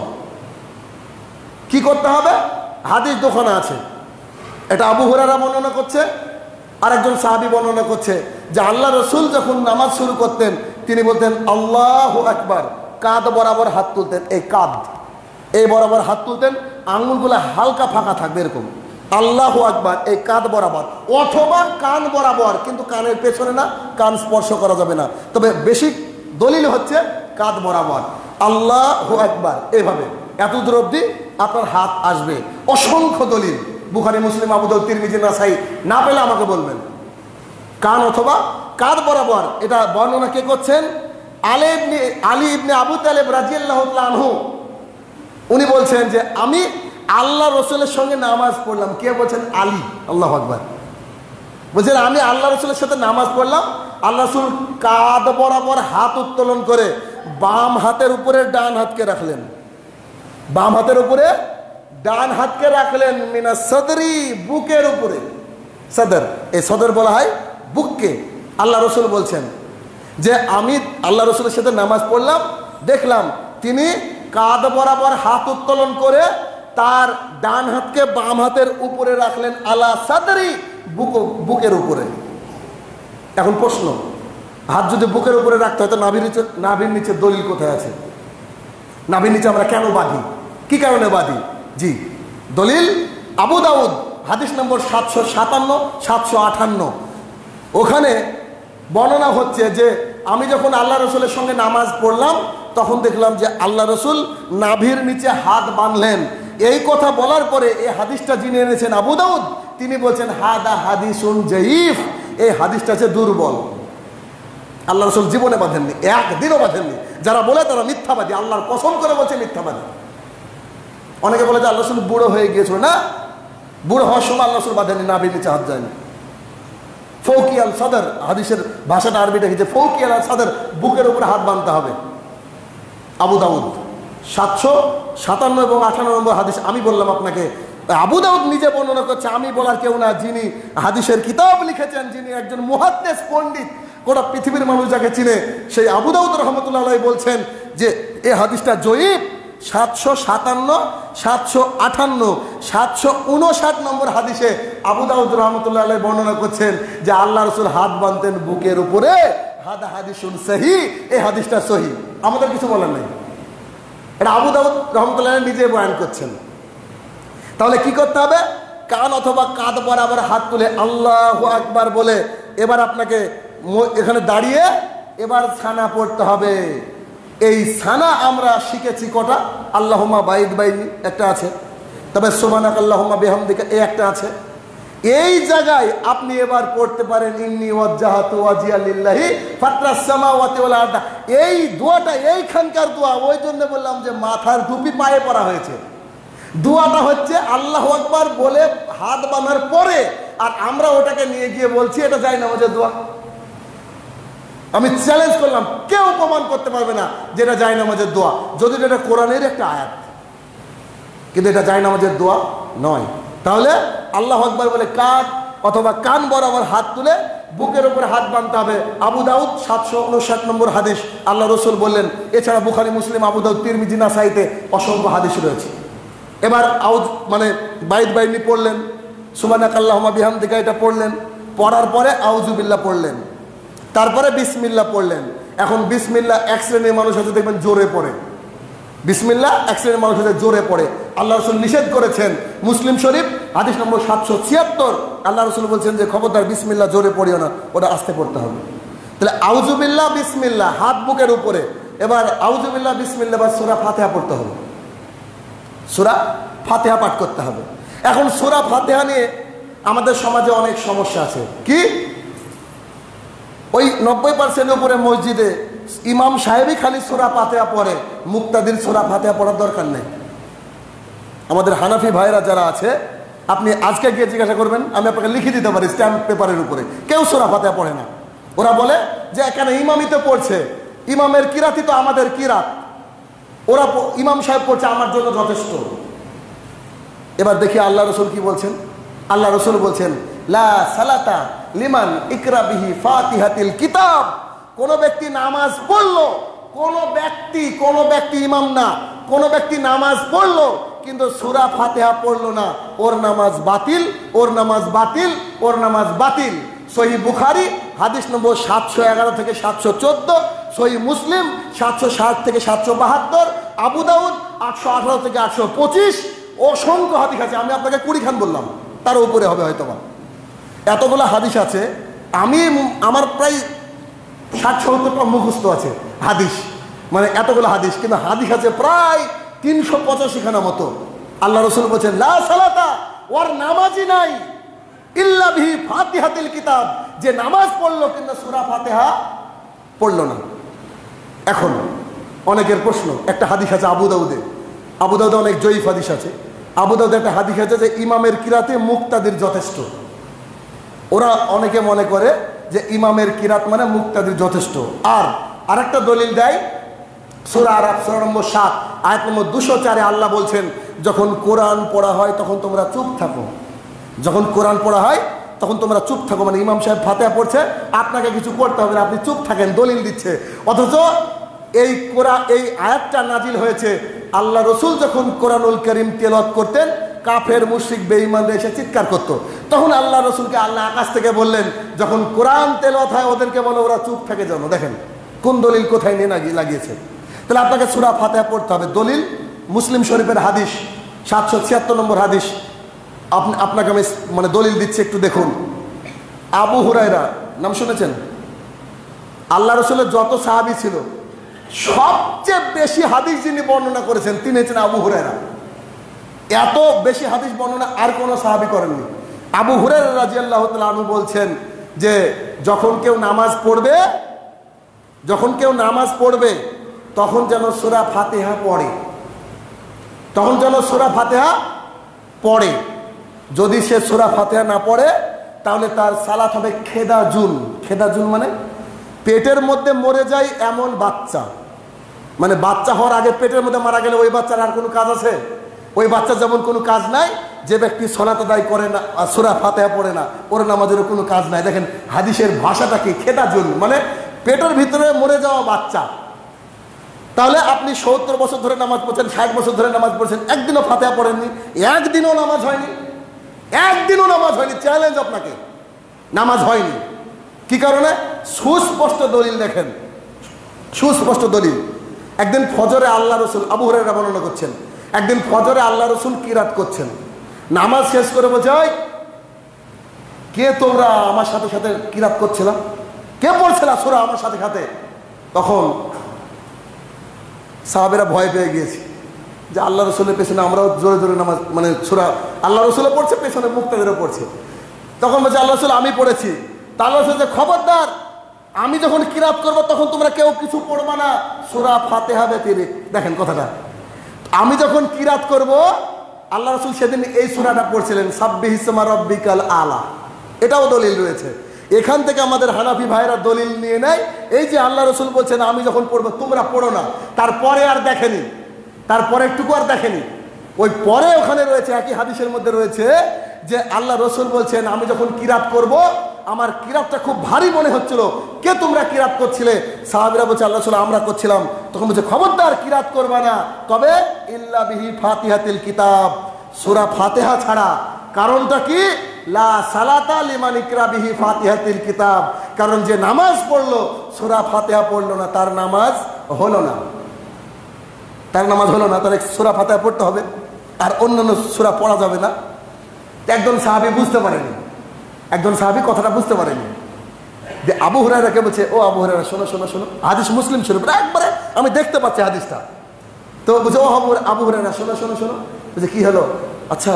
কি করতে হবে? হাদিস দোকানে আছে, এটা আবু হুরায়রা বর্ণনা করছে, আর একজন সাহাবী বর্ণনা করছে যে আল্লাহ রসুল যখন নামাজ শুরু করতেন তিনি বলতেন আল্লাহু আকবার, কাঁধ বরাবর হাত তুলতেন, এই কাঁধ এই বরাবর হাত তুলতেন, আঙুলগুলো হালকা ফাঁকা থাকবে এরকম, আল্লাহু আকবার এই কাঁধ বরাবর অথবা কান বরাবর, কিন্তু কানের পেছনে না, কান স্পর্শ করা যাবে না। তবে বেশি দলিল হচ্ছে কাঁধ বরাবর আল্লাহু আকবার, এইভাবে এত দূর অবধি আপনার হাত আসবে। অসংখ্য দলিল, বুখারী, মুসলিম, আবু দাউদ, তিরমিজি, নাসাই, না পেলে আমাকে বলবেন। কান অথবা কাঁধ বরাবর, এটা বর্ণনা কে করছেন? আলী ইবনে আলী ইবনে আবু তালেব রাদিয়াল্লাহু তাআলা আনহু। উনি বলছেন যে আমি আল্লাহ রসুলের সঙ্গে নামাজ পড়লাম। কে বলছেন? আলী। আল্লাহু আকবার বলছেন আমি আল্লাহ রসুলের সাথে নামাজ পড়লাম, আল্লাহ রসুল কাঁধ বরাবর হাত উত্তোলন করে বাম হাতের উপরে ডান হাতকে রাখলেন, বাম হাতের উপরে ডান হাতকে রাখলেন, মিনা সদরি, বুকের উপরে। সদর, এই সদর বলা হয় বুককে। আল্লাহ রসুল বলছেন যে আমি আল্লাহ রসুলের সাথে নামাজ পড়লাম, দেখলাম তিনি কাঁধ বরাবর হাত উত্তোলন করে তার ডান হাতকে বাম হাতের উপরে রাখলেন, আলা সাদরি, বুক, বুকের উপরে। এখন প্রশ্ন, হাত যদি বুকের উপরে রাখতে হয় তো নাভির নিচে, নাভির নিচে দলিল কোথায় আছে? নাভির নিচে আমরা কেন বাঁধি? কি কারণে বাঁধি? জি, দলিল আবু দাউদ হাদিস নম্বর সাতশো সাতান্ন সাতশো আটান্ন। ওখানে বর্ণনা হচ্ছে যে আমি যখন আল্লাহ রসুলের সঙ্গে নামাজ পড়লাম তখন দেখলাম যে আল্লাহ রসুল নাভির নিচে হাত বাঁধলেন। এই কথা বলার পরে এই হাদিসটা যিনি এনেছেন আবু দাউদ, তিনি বলছেন হাদা হাদিসুন জয়ীফ, এই হাদিসটা হচ্ছে দুর্বল। আল্লাহ রসুল জীবনে বাঁধেননি, একদিনও বাঁধেননি। যারা বলে তারা মিথ্যাবাদী, আল্লাহর কসম করে বলছে মিথ্যাবাদী। অনেকে বলে যে আল্লাহ রসুল বুড়ো হয়ে গিয়েছিল, না, বুড়ো হওয়ার সময় আল্লাহ রসুল বাঁধেননি, নাভির নিচে হাত যায়নি। ফৌকি আল সাদর, হাদিসের ভাষাটা আরবিটা কি, যে ফৌকি আল সাদর, বুকের উপরে হাত বাঁধতে হবে। আবু দাউদ সাতশো সাতান্ন এবং আঠান্ন নম্বর হাদিস। আমি বললাম আপনাকে, আবু দাউদ নিজে বর্ণনা করছে, আমি বলার কেউ না। যিনি হাদিসের কিতাব লিখেছেন, যিনি একজন মুহাদ্দিস পণ্ডিত, গোটা পৃথিবীর মানুষ যাকে চিনে, সেই আবু দাউদ রহমতুল্লাহ আলাইহি বলছেন যে এই হাদিসটা জয়ীফ। সাতশো সাতান্ন সাতশো আটান্ন সাতশো উনষাট নম্বর হাদিসে আবু দাউদ রহমতুল্লাহ আলাইহি বর্ণনা করছেন যে আল্লাহ রসুল হাত বাঁধতেন বুকের উপরে। হাদা হাদিসুন সহিহ, এই হাদিসটা সহিহ, আমাদের কিছু বলার নেই। এটা আবু দাউদ রহমতুল্লাহ নিজে বয়ান করছেন। তাহলে কি করতে হবে? কান অথবা কাঁধ বরাবর হাত তুলে আল্লাহু আকবার বলে এবার আপনাকে এখানে দাঁড়িয়ে এবার ছানা পড়তে হবে। এই ছানা আমরা শিখেছি কটা? আল্লাহুম্মা বাইদ বাইনি একটা আছে, তবে সুবহানাকা আল্লাহুম্মা বিহামদিকা এই একটা আছে। এই জায়গায় আপনি এবার পড়তে পারেন ইন্নী ওয়াজ্জাহাতু ওয়াজহিয়া লিল্লাহি ফাতরাস সামাওয়াতি ওয়াল আরদ। এই দোয়াটা এইখানকার দোয়া, ওই জন্য বললাম যে মাথার টুপি পায়ে পরা হয়েছে। দোয়াটা হচ্ছে আল্লাহু আকবার বলে হাত বাঁধার পরে আর আমরা ওটাকে নিয়ে গিয়ে বলছি এটা জায়নামাজের দোয়া। আমি চ্যালেঞ্জ করলাম, কেউ প্রমাণ করতে পারবে না যে এটা জায়নামাজের দোয়া, যদি এটা কোরআনের একটা আয়াত, কিন্তু এটা জায়নামাজের দোয়া নয়। তাহলে আল্লাহু আকবার বলে কাঁধ অথবা কান বরাবর হাত তুলে বুকের উপরে হাত বাঁধতে হবে। আবু দাউদ সাতশো উনষাট নম্বর হাদিস, আল্লাহ রসুল বললেন। এছাড়া বুখারী, মুসলিম, আবু দাউদ, তিরমিজি, নাসাইতে অসংখ্য হাদিস রয়েছে। এবার আউজ মানে বাইত বাইনি পড়লেন, সুবহানাকাল্লাহুম্মা বিহামদিকা এটা পড়লেন, পড়ার পরে আউযুবিল্লাহ পড়লেন, তারপরে বিসমিল্লাহ পড়লেন। এখন বিসমিল্লাহ এক শ্রেণীর মানুষ আছে দেখবেন জোরে পড়ে, বিসমিল্লাহ এক শ্রেণীর মানুষ আছে জোরে পড়ে। আল্লাহ রসুল নিষেধ করেছেন। মুসলিম শরীফ হাদিস নম্বর সাতশো ছিয়াত্তর, আল্লাহ রসুল বলছেন যে খবরদার বিসমিল্লাহ জোরে পড়িও না, ওটা আস্তে পড়তে হবে। তাহলে আউযুবিল্লাহ বিসমিল্লাহ হাত বুকের উপরে, এবার আউযুবিল্লাহ বিসমিল্লাহ বা সূরা ফাতিহা পড়তে হবে, সূরা ফাতিহা পাঠ করতে হবে। এখন সূরা ফাতিহা নিয়ে আমাদের সমাজে অনেক সমস্যা আছে। কি ওই নব্বই পার্সেন্ট উপরে মসজিদে ইমাম সাহেবই খালি সূরা ফাতিহা পড়ে, মুক্তাদির সূরা ফাতিহা পড়ার দরকার নেই। আমাদের হানাফি ভাইরা যারা আছে, আপনি আজকে গিয়ে জিজ্ঞাসা করবেন, আমি আপনাকে লিখে দিতে পারি স্ট্যাম্প পেপারের উপরে, কেউ সূরা ফাতিহা পড়ে না। ওরা বলে যে এখানে ইমামই তো পড়ছে, ইমামের কিরাতই তো আমাদের কিরাত, ওরা ইমাম সাহেব পড়ছে আমার জন্য যথেষ্ট। এবার দেখি আল্লাহ রসুল কি বলছেন। আল্লাহ রসুল বলছেন লা সালাতা লিমান ইকরা বিহি ফাতিহাতিল কিতাব। কোন ব্যক্তি নামাজ পড়লো, কোন ব্যক্তি কোন ব্যক্তি ইমাম না, কোন ব্যক্তি নামাজ পড়লো কিন্তু সূরা ফাতিহা পড়লো না, ওর নামাজ বাতিল, ওর নামাজ বাতিল, ওর নামাজ বাতিল। সহিহ বুখারী হাদিস নম্বর সাতশো এগারো থেকে সাতশো চোদ্দ, সহিহ মুসলিম সাতশো ষাট থেকে সাতশো বাহাত্তর, আবু দাউদ আটশো আঠারো থেকে আটশো পঁচিশ, অসংখ্য হাদিস আছে। আমি আপনাকে কুড়ি খান বললাম, তার উপরে হবে হয়তো বা। এতগুলো হাদিস আছে, আমি আমার প্রায় ষাট সত্তরটা মুখস্থ আছে হাদিস, মানে এতগুলো হাদিস, কিন্তু হাদিস আছে প্রায় তিনশো পঁচাশি খানা মতো। আল্লাহ রসুল বলছেন লা সালাতা, ওর নামাজই নাই, ইল্লা বিহি ফাতিহাতিল কিতাব, যে নামাজ পড়লো কিন্তু সূরা ফাতিহা পড়লো না। এখন অনেকের প্রশ্ন, একটা হাদিস আছে আবু দাউদে, আবু দাউদে অনেক জয়ীফ হাদিস আছে। আবু দাউদে একটা হাদিস আছে যে ইমামের কিরাতে মুক্তাদির যথেষ্ট। ওরা অনেকে মনে করে যে ইমামের কিরাত মানে মুক্তাদির যথেষ্ট। আর আরেকটা দলিল দেয় সূরা আরাফ সূরা নম্বর সাত আয়াত নম্বর দুশো চারে আল্লাহ বলছেন যখন কোরআন পড়া হয় তখন তোমরা চুপ থাকো, যখন কোরআন পড়া হয় তখন তোমরা চুপ থাকো। মানে ইমাম সাহেব ফাতিহা পড়ছে, আপনাকে কিছু করতে হবে না, আপনি চুপ থাকেন, দলিল দিচ্ছে। অথচ এই কোরআন, এই আয়াতটা নাজিল হয়েছে আল্লাহ রসুল যখন কোরআনুল কারীম তেলাওয়াত করতেন, কাফের মুশরিক বেঈমানরা এসে চিৎকার করতো, তখন আল্লাহ রসুলকে আল্লাহ আকাশ থেকে বললেন যখন কোরআন তেলাওয়াত হয় ওদেরকে বলো ওরা চুপ থাকে যেন। দেখেন কোন দলিল কোথায় নিয়ে লাগিয়েছে। তাহলে আপনাকে সূরা ফাতিহা পড়তে হবে। দলিল মুসলিম শরীফের হাদিস সাতশো ছিয়াত্তর নম্বর হাদিস, আপনি আপনাকে আমি মানে দলিল দিচ্ছি, একটু দেখুন। আবু হুরায়রা নাম শুনেছেন? আল্লাহ রসুলের যত সাহাবী ছিল সবচেয়ে বেশি হাদিস যিনি বর্ণনা করেছেন তিনি হচ্ছেন আবু হুরায়রা। এত বেশি হাদিস বর্ণনা আর কোনো সাহাবী করেননি। আবু হুরায়রা রাদিয়াল্লাহু তাআলা আনহু বলছেন যে যখন কেউ নামাজ পড়বে, যখন কেউ নামাজ পড়বে তখন যেন সূরা ফাতিহা পড়ে, তখন যেন সূরা ফাতিহা পড়ে। যদি সে সূরা ফাতিহা না পড়ে তাহলে তার সালাত হবে খেদাজুন। খেদাজুন মানে পেটের মধ্যে মরে যায় এমন বাচ্চা, মানে বাচ্চা হওয়ার আগে পেটের মধ্যে মারা গেলে ওই বাচ্চার আর কোনো কাজ আছে? ওই বাচ্চার যেমন কোনো কাজ নাই, যে ব্যক্তি সালাত আদায় করে না, সূরা ফাতিহা পড়ে না, ওর নামাজেরও কোনো কাজ নাই। দেখেন হাদিসের ভাষাটা কি, খেদাজুন মানে পেটের ভিতরে মরে যাওয়া বাচ্চা। তাহলে আপনি সত্তর বছর ধরে নামাজ পড়ছেন, ষাট বছর ধরে নামাজ পড়ছেন, একদিনও ফাতিহা পড়েননি, একদিনও নামাজ হয়নি, একদিনও নামাজ হয়নি। চ্যালেঞ্জ আপনাকে, নামাজ হয়নি। কি কারণে? সুস্পষ্ট দলিল দেখেন, সুস্পষ্ট দলিল। একদিন ফজরে আল্লাহ রসুল, আবু হুরায়রা বর্ণনা করছেন, একদিন ফজরে আল্লাহ রসুল কিরাত করছেন, নামাজ শেষ করে বলছে ওই কে তোমরা আমার সাথে সাথে কিরাত করছিলাম, কে পড়ছিল সূরা আমার সাথে সাথে? তখন সাহাবেরা ভয় পেয়ে গিয়েছে যে আল্লাহ রসুলের পেছনে আমরাও জোরে জোরে নামাজ, মানে সূরা আল্লাহ রসুলও পড়ছে, পেছনে মুক্তাদিরও পড়ছে। তখন বলছে আল্লাহ রসুল আমি পড়েছি। তা আল্লাহ রসুল যে খবরদার, আমি যখন কিরাত করবো তখন তোমরা কেউ কিছু পড়বা না, সূরা ফাতিহা ব্যতিরেক। দেখেন কথাটা, আমি যখন কিরাত করব, আল্লাহ রসুল সেদিন এই সূরাটা পড়ছিলেন সাব্বিহিসমা রাব্বিকাল আলা। এটাও দলিল রয়েছে। এখান থেকে আমাদের হানাফি ভাইরা দলিল নিয়ে নেয়, এই যে আল্লাহ রসুল বলছেন আমি যখন পড়বো তোমরা পড়ো না, তারপরে আর দেখেনি, তারপরে একটুকু আর দেখেনি, ওই পরে ওখানে রয়েছে একই হাদিসের মধ্যে রয়েছে যে আল্লাহ রসুল বলছেন আমি যখন কিরাত করব আমার কিরাতটা খুব ভারী মনে হচ্ছিল। কে তোমরা কিরাত করছিলে? সাহাবীরা বলছে আল্লাহ রাসূল আমরা করছিলাম। তখন বলছে খবরদার কিরাত করবা না, তবে ইল্লা বিহি ফাতিহাতিল কিতাব, সূরা ফাতিহা ছাড়া। কারণটা কি? লা সালাতা লিমান ইকরা বিহি ফাতিহাতিল কিতাব, কারণ যে নামাজ পড়লো সূরা ফাতিহা পড়লো না তার নামাজ হলো না, তার নামাজ হলো না, তার সূরা ফাতিহা পড়তে হবে, আর অন্যান্য সূরা পড়া যাবে না। একজন সাহাবী বুঝতে পারেনি, একজন সাহাবী কথাটা বুঝতে পারেনি, যে আবু হুরায়রাকে বলছে ও আবু হুরায়রা শোনো শোনো শোনো, হাদিস মুসলিম শরীফ একবারে আমি দেখতে পাচ্ছি হাদিসটা। তো বলছে ও আবু হুরায়রা শোনো শোনো শোনো, বলছে কি হলো? আচ্ছা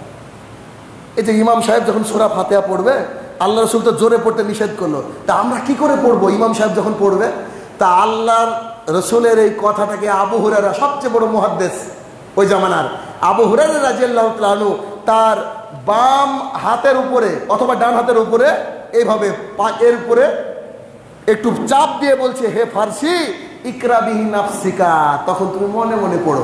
এই যে ইমাম সাহেব যখন সূরা ফাতিহা পড়বে আল্লাহ রাসূল তো জোরে পড়তে নিষেধ করলো, তা আমরা কি করে পড়বো ইমাম সাহেব যখন পড়বে? তা আল্লাহর রসুলের এই কথাটাকে আবু হুরায়রা, সবচেয়ে বড় মুহাদ্দিস ওই জামানার আবু হুরায়রা রাদিয়াল্লাহু তাআলা আনহু, তার বাম হাতের উপরে অথবা ডান হাতের উপরে এইভাবে এর উপরে একটু চাপ দিয়ে বলছে হে ফারসি ইকরা বিহি নাফসিকা, তখন তুমি মনে মনে পড়ো।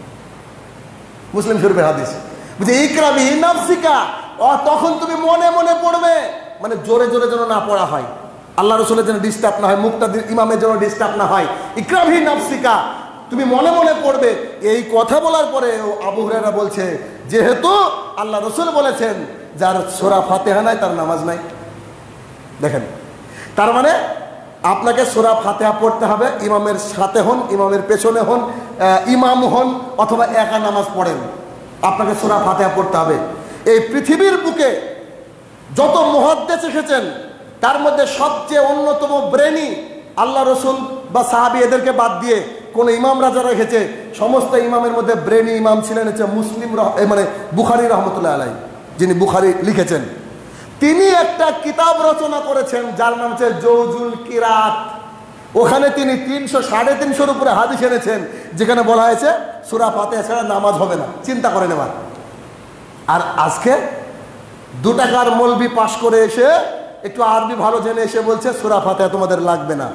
মুসলিম শরীফের হাদিস বুঝে ইকরা বিহি নাফসিকা, তখন তুমি মনে মনে পড়বে, মানে জোরে জোরে যেন না পড়া হয়, আল্লাহ রসুলের যেন ডিস্টার্ব না হয়, মুক্তাদির ইমামের যেন ডিস্টার্ব না হয়। ইকরা বিহি নাফসিকা, তুমি মনে মনে পড়বে। এই কথা বলার পরে আবু হুরায়রা বলছে যেহেতু আল্লাহ রসুল বলেছেন যার সূরা ফাতিহা নাই তার নামাজ নাই। দেখেন, তার মানে আপনাকে সূরা ফাতিহা পড়তে হবে, ইমামের সাথে হন, ইমামের পেছনে হন, ইমাম হন অথবা একা নামাজ পড়েন, আপনাকে সূরা ফাতিহা পড়তে হবে। এই পৃথিবীর বুকে যত মুহাদ্দিস এসেছেন তার মধ্যে সবচেয়ে অন্যতম ব্রেনি আল্লাহ রসুল বা সাহাবী এদেরকে বাদ দিয়ে কোন ইমাম রাজা রেখেছে, সমস্ত ইমামের মধ্যে ব্রেনি ইমাম ছিলেন হচ্ছে মুসলিম মানে বুখারী রহমতুল্লাহ আলাইহি, যিনি বুখারী লিখেছেন। তিনি একটা কিতাব রচনা করেছেন যার নাম হচ্ছে জৌজুল কিরাত। ওখানে তিনি তিনশো সাড়ে তিনশোর উপরে হাদিস এনেছেন যেখানে বলা হয়েছে সূরা ফাতিহা ছাড়া নামাজ হবে না। চিন্তা করেন এবার। আর আজকে দু টাকার মৌলবি পাশ করে এসে একটু আরবি ভালো জেনে এসে বলছে সূরা ফাতিহা তোমাদের লাগবে না।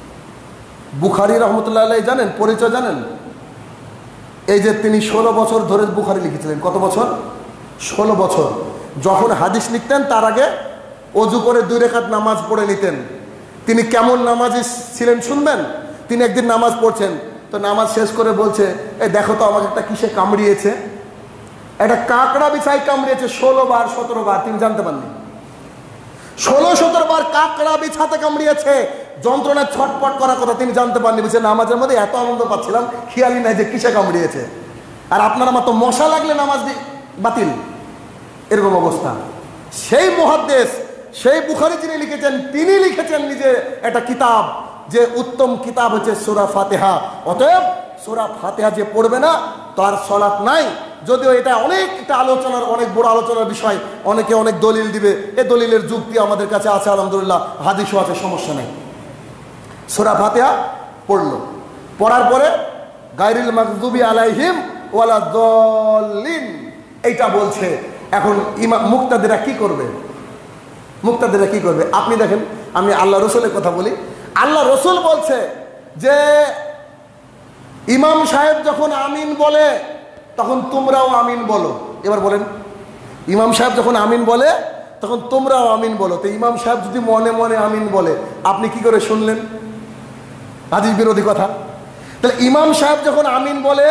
বুখারী রহমতুল্লাহ আলাইহি জানেন, পরিচয় জানেন? এই যে তিনি ষোলো বছর ধরে বুখারী লিখেছিলেন। কত বছর? ষোলো বছর। যখন হাদিস লিখতেন তার আগে অজু করে দুই রাকাত নামাজ পড়ে নিতেন। তিনি কেমন নামাজি ছিলেন শুনবেন? তিনি একদিন নামাজ পড়ছেন, তো নামাজ শেষ করে বলছে এই দেখো তো আমাকে একটা কিসে কামড়িয়েছে, একটা কাঁকড়া বিছাই কামড়িয়েছে ষোলো বার সতেরো বার। তিনি জানতে পারেননি ষোলো সতেরো বার কাঁকড়া বিছাতে কামড়িয়েছে, যন্ত্রণায় ছটপট করার কথা তিনি জানতে পারেননি। বলছে নামাজের মধ্যে এত আনন্দ পাচ্ছিলাম খেয়ালই নাই যে কিসে কামড়িয়েছে। আর আপনারা মাত্র মশা লাগলে নামাজ বাতিল, এরকম অবস্থা। সেই মুহাদ্দিস, সেই বুখারী যিনি লিখেছেন, তিনি লিখেছেন নিজে একটা কিতাব যে উত্তম কিতাব হচ্ছে সূরা ফাতিহা। অতএব সূরা ফাতিহা যে পড়বে না তার সালাত নাই। যদিও এটা অনেকটা আলোচনার, অনেক বড় আলোচনার বিষয়, অনেকে অনেক দলিল দিবে, এই দলিলের যুক্তি আমাদের কাছে আছে আলহামদুলিল্লাহ, হাদিসও আছে, সমস্যা নেই। সূরা ফাতিহা পড়লো, পড়ার পরে গায়রিল মাগদুবি আলাইহিম ওয়ালা দাল্লিন এইটা বলছে। এখন ইমাম মুক্তাদিরা কি করবে? মুক্তাদিরা কি করবে? আপনি দেখেন, আমি আল্লাহ রসুলের কথা বলি। আল্লাহ রসুল বলছে যে ইমাম সাহেব যখন আমিন বলে তখন তোমরাও আমিন বলো। এবার বলেন, ইমাম সাহেব যখন আমিন বলে তখন তোমরাও আমিন বলো। তো ইমাম সাহেব যদি মনে মনে আমিন বলে আপনি কি করে শুনলেন? হাদিস বিরোধী কথা। তাহলে ইমাম সাহেব যখন আমিন বলে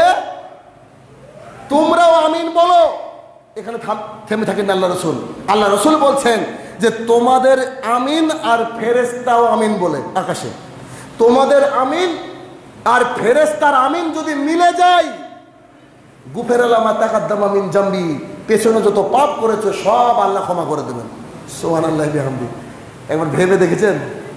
তোমরাও আমিন বলো, এখানে থেমে থাকেন আল্লাহ রসুল। আল্লাহ রসুল বলছেন যে তোমাদের আমিন আর ফেরেশতাও আমিন বলে আকাশে, তোমাদের আমিন আর ফেরেশতার আমিন যদি মিলে যায়, গুফেরালা মা তাকাদ্দামা মিন জামবি, পেছনে যত পাপ করেছে সব আল্লাহ ক্ষমা করে দেবেন। সুবহানাল্লাহি বিহামদি। একবার ভেবে দেখেছেন?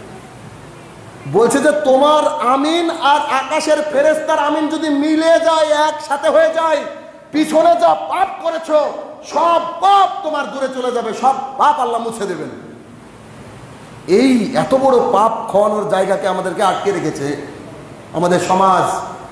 বলছে যে তোমার আমিন আর আকাশের ফেরেশতার আমিন যদি মিলে যায়, একসাথে হয়ে যায়, পিছনে যা পাপ করেছো সব পাপ তোমার দূরে চলে যাবে, সব পাপ আল্লাহ মুছে দেবেন। এই এত বড় পাপ খাওয়ানোর জায়গাকে আমাদেরকে আটকে রেখেছে আমাদের সমাজ।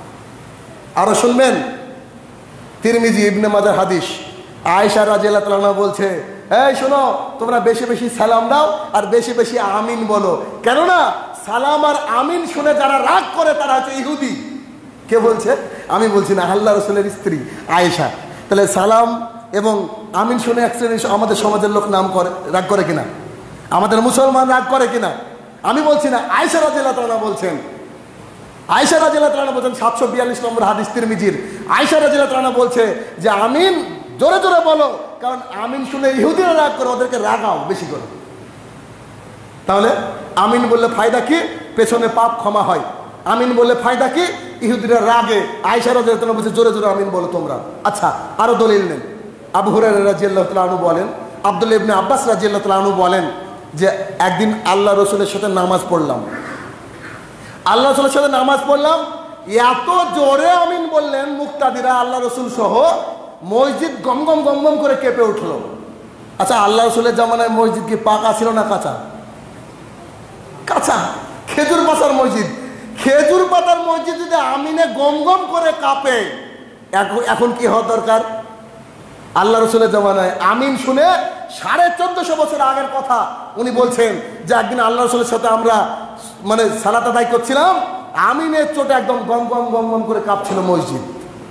আরো শুনবেন, তিরমিজি ইবনে মাজাহ হাদিস, আয়েশা রাদিয়াল্লাহু তাআলা বলছে এই শোনো, তোমরা বেশি বেশি সালাম দাও আর বেশি বেশি আমিন বলো, কেননা সালাম আর আমিন শুনে যারা রাগ করে তারা হচ্ছে ইহুদি। কে বলছে? আমি বলছি না, আল্লাহ রসুলের স্ত্রী আয়েশা। তাহলে সালাম এবং আমিন শুনে এক শ্রেণী আমাদের সমাজের লোক নাম করে রাগ করে কিনা, আমাদের মুসলমান রাগ করে কিনা? আমি বলছি না, আয়েশা রাদিয়াল্লাহু তাআলা বলছেন, আয়েশা রাদিয়াল্লাহু তাআলা বলছেন সাতশো বিয়াল্লিশ নম্বর হাদিস তিরমিজির, আয়েশা রাদিয়াল্লাহু তাআলা বলছে যে আমিন জোরে জোরে বলো, কারণ আমিন শুনে ইহুদিরা রাগ করে, ওদেরকে রাগাও বেশি করে। তাহলে আমিন বললে ফায়দা কি? পেছনে পাপ ক্ষমা হয়। আমিন বললে ফায়দা কি? ইহুদিরা রাগে। আয়েশা রাদিয়াল্লাহু তাআলা বলছে জোরে জোরে আমিন বলো তোমরা। আচ্ছা, আরো দলিল নেন। আবু হুরায়রা রাদিয়াল্লাহু তাআলা আনহু বলেন, আব্দুল্লাহ ইবনে আব্বাস রাদিয়াল্লাহু তাআলা আনহু বলেন যে একদিন আল্লাহ রসুলের সাথে নামাজ পড়লাম, আল্লাহ রসুলের সাথে নামাজ পড়লাম, এত জোরে আমিন বললেন মুক্তাদিরা আল্লাহ রসুল সহ, মসজিদ গম গম গম গম করে কেঁপে উঠলো। আচ্ছা, আল্লাহ রসুলের জামানায় মসজিদ কি পাকা ছিল না কাঁচা? কাঁচা, খেজুর পাতার মসজিদ। খেজুর পাতার মসজিদ যদি আমিনে গম গম করে কাঁপে, এখন কি হওয়া দরকার? আল্লাহ রসুলের জামানায় আমিন শুনে সাড়ে চোদ্দশো বছর আগের কথা উনি বলছেন যে একদিন আল্লাহ রসুলের সাথে আমরা মানে সালাত আদায় করছিলাম, আমিনের চোটে একদম গম গম গম গম করে কাঁপছিল মসজিদ।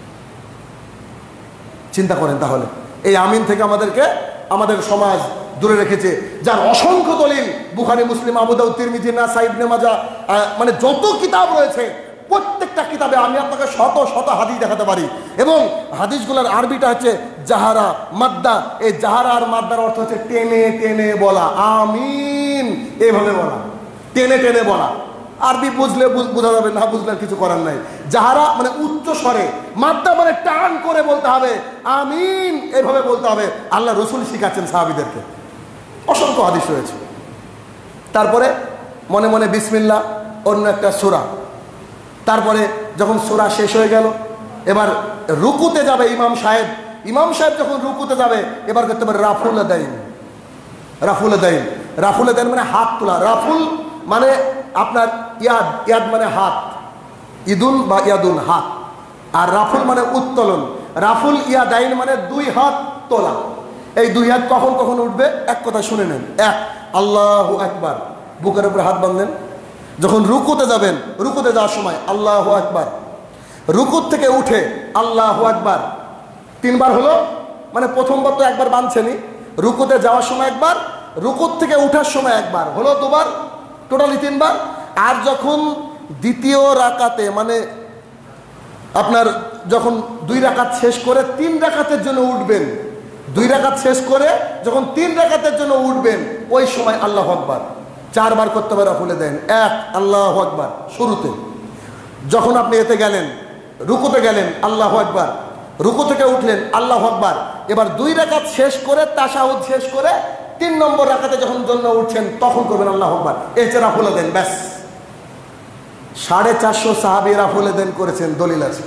চিন্তা করেন তাহলে, এই আমিন থেকে আমাদেরকে আমাদের সমাজ দূরে রেখেছে, যার অসংখ্য দলিল বুখারী, মুসলিম, আবু দাউদ, তিরমিজি, নাসাই, ইবনে মাজাহ, মানে যত কিতাব রয়েছে প্রত্যেকটা কিতাবে আমি আপনাকে শত শত হাদিস দেখাতে পারি। এবং হাদিসগুলোর আরবিটা হচ্ছে জাহারা মাদ্দা। এই জাহারা আর মাদ্দার অর্থ হচ্ছে টেনে টেনে বলা, আমিন এইভাবে বলা, টেনে টেনে বলা। আরবি বুঝলে বোঝা যাবে, না বুঝলে কিছু করার নাই। জাহারা মানে উচ্চ স্বরে, মাদ্দা মানে টান করে বলতে হবে, আমিন এইভাবে বলতে হবে। আল্লাহ রসুল শিখাচ্ছেন সাহাবীদেরকে, অসংখ্য হাদিস রয়েছে। তারপরে মনে মনে বিসমিল্লাহ, অন্য একটা সূরা। তারপরে যখন সূরা শেষ হয়ে গেল, এবার রুকুতে যাবে ইমাম সাহেব। ইমাম সাহেব যখন রুকুতে যাবে, এবার করতে পারে রাফুল আদাইন। রাফুল আদাইন, রাফুল আদাইন মানে হাত তোলা। রাফুল মানে আপনার ইয়াদ, ইয়াদ মানে হাত, ইদুন বা ইয়াদুন হাত, আর রাফুল মানে উত্তোলন। রাফুল ইয়াদাইন মানে দুই হাত তোলা। এই দুই হাত কখন কখন উঠবে এক কথা শুনে নেন। এক, আল্লাহু আকবার, বুকের উপরে হাত বাঁধলেন। যখন রুকুতে যাবেন, রুকুতে যাওয়ার সময় আল্লাহু আকবার, রুকুত থেকে উঠে আল্লাহু আকবার তিনবার হলো, মানে প্রথমবার তো একবার বাঁধছেনই, রুকুতে যাওয়ার সময় একবার, রুকুত থেকে উঠার সময় একবার, হলো দুবার, টোটালি তিনবার। আর যখন দ্বিতীয় রাকাতে মানে আপনার যখন দুই রাকাত শেষ করে তিন রাকাতের জন্য উঠবেন, দুই রাকাত শেষ করে যখন তিন রাকাতের জন্য উঠবেন, ওই সময় আল্লাহু আকবার চারবার করতে পারে রাফুলে দেন। এক, আল্লাহু আকবার শুরুতে। যখন আপনি এতে গেলেন, রুকুতে গেলেন, আল্লাহু আকবার, রুকু থেকে উঠলেন, আল্লাহু আকবার। এবার দুই রাকাত শেষ করে তাশাহুদ শেষ করে তিন নম্বর রাকাতে যখন জন্য উঠছেন তখন করবেন আল্লাহু আকবার। এই যে রাফুলে দেন, ব্যাস। সাড়ে চারশো সাহাবী রাফুলে দেন করেছেন, দলিল আছে।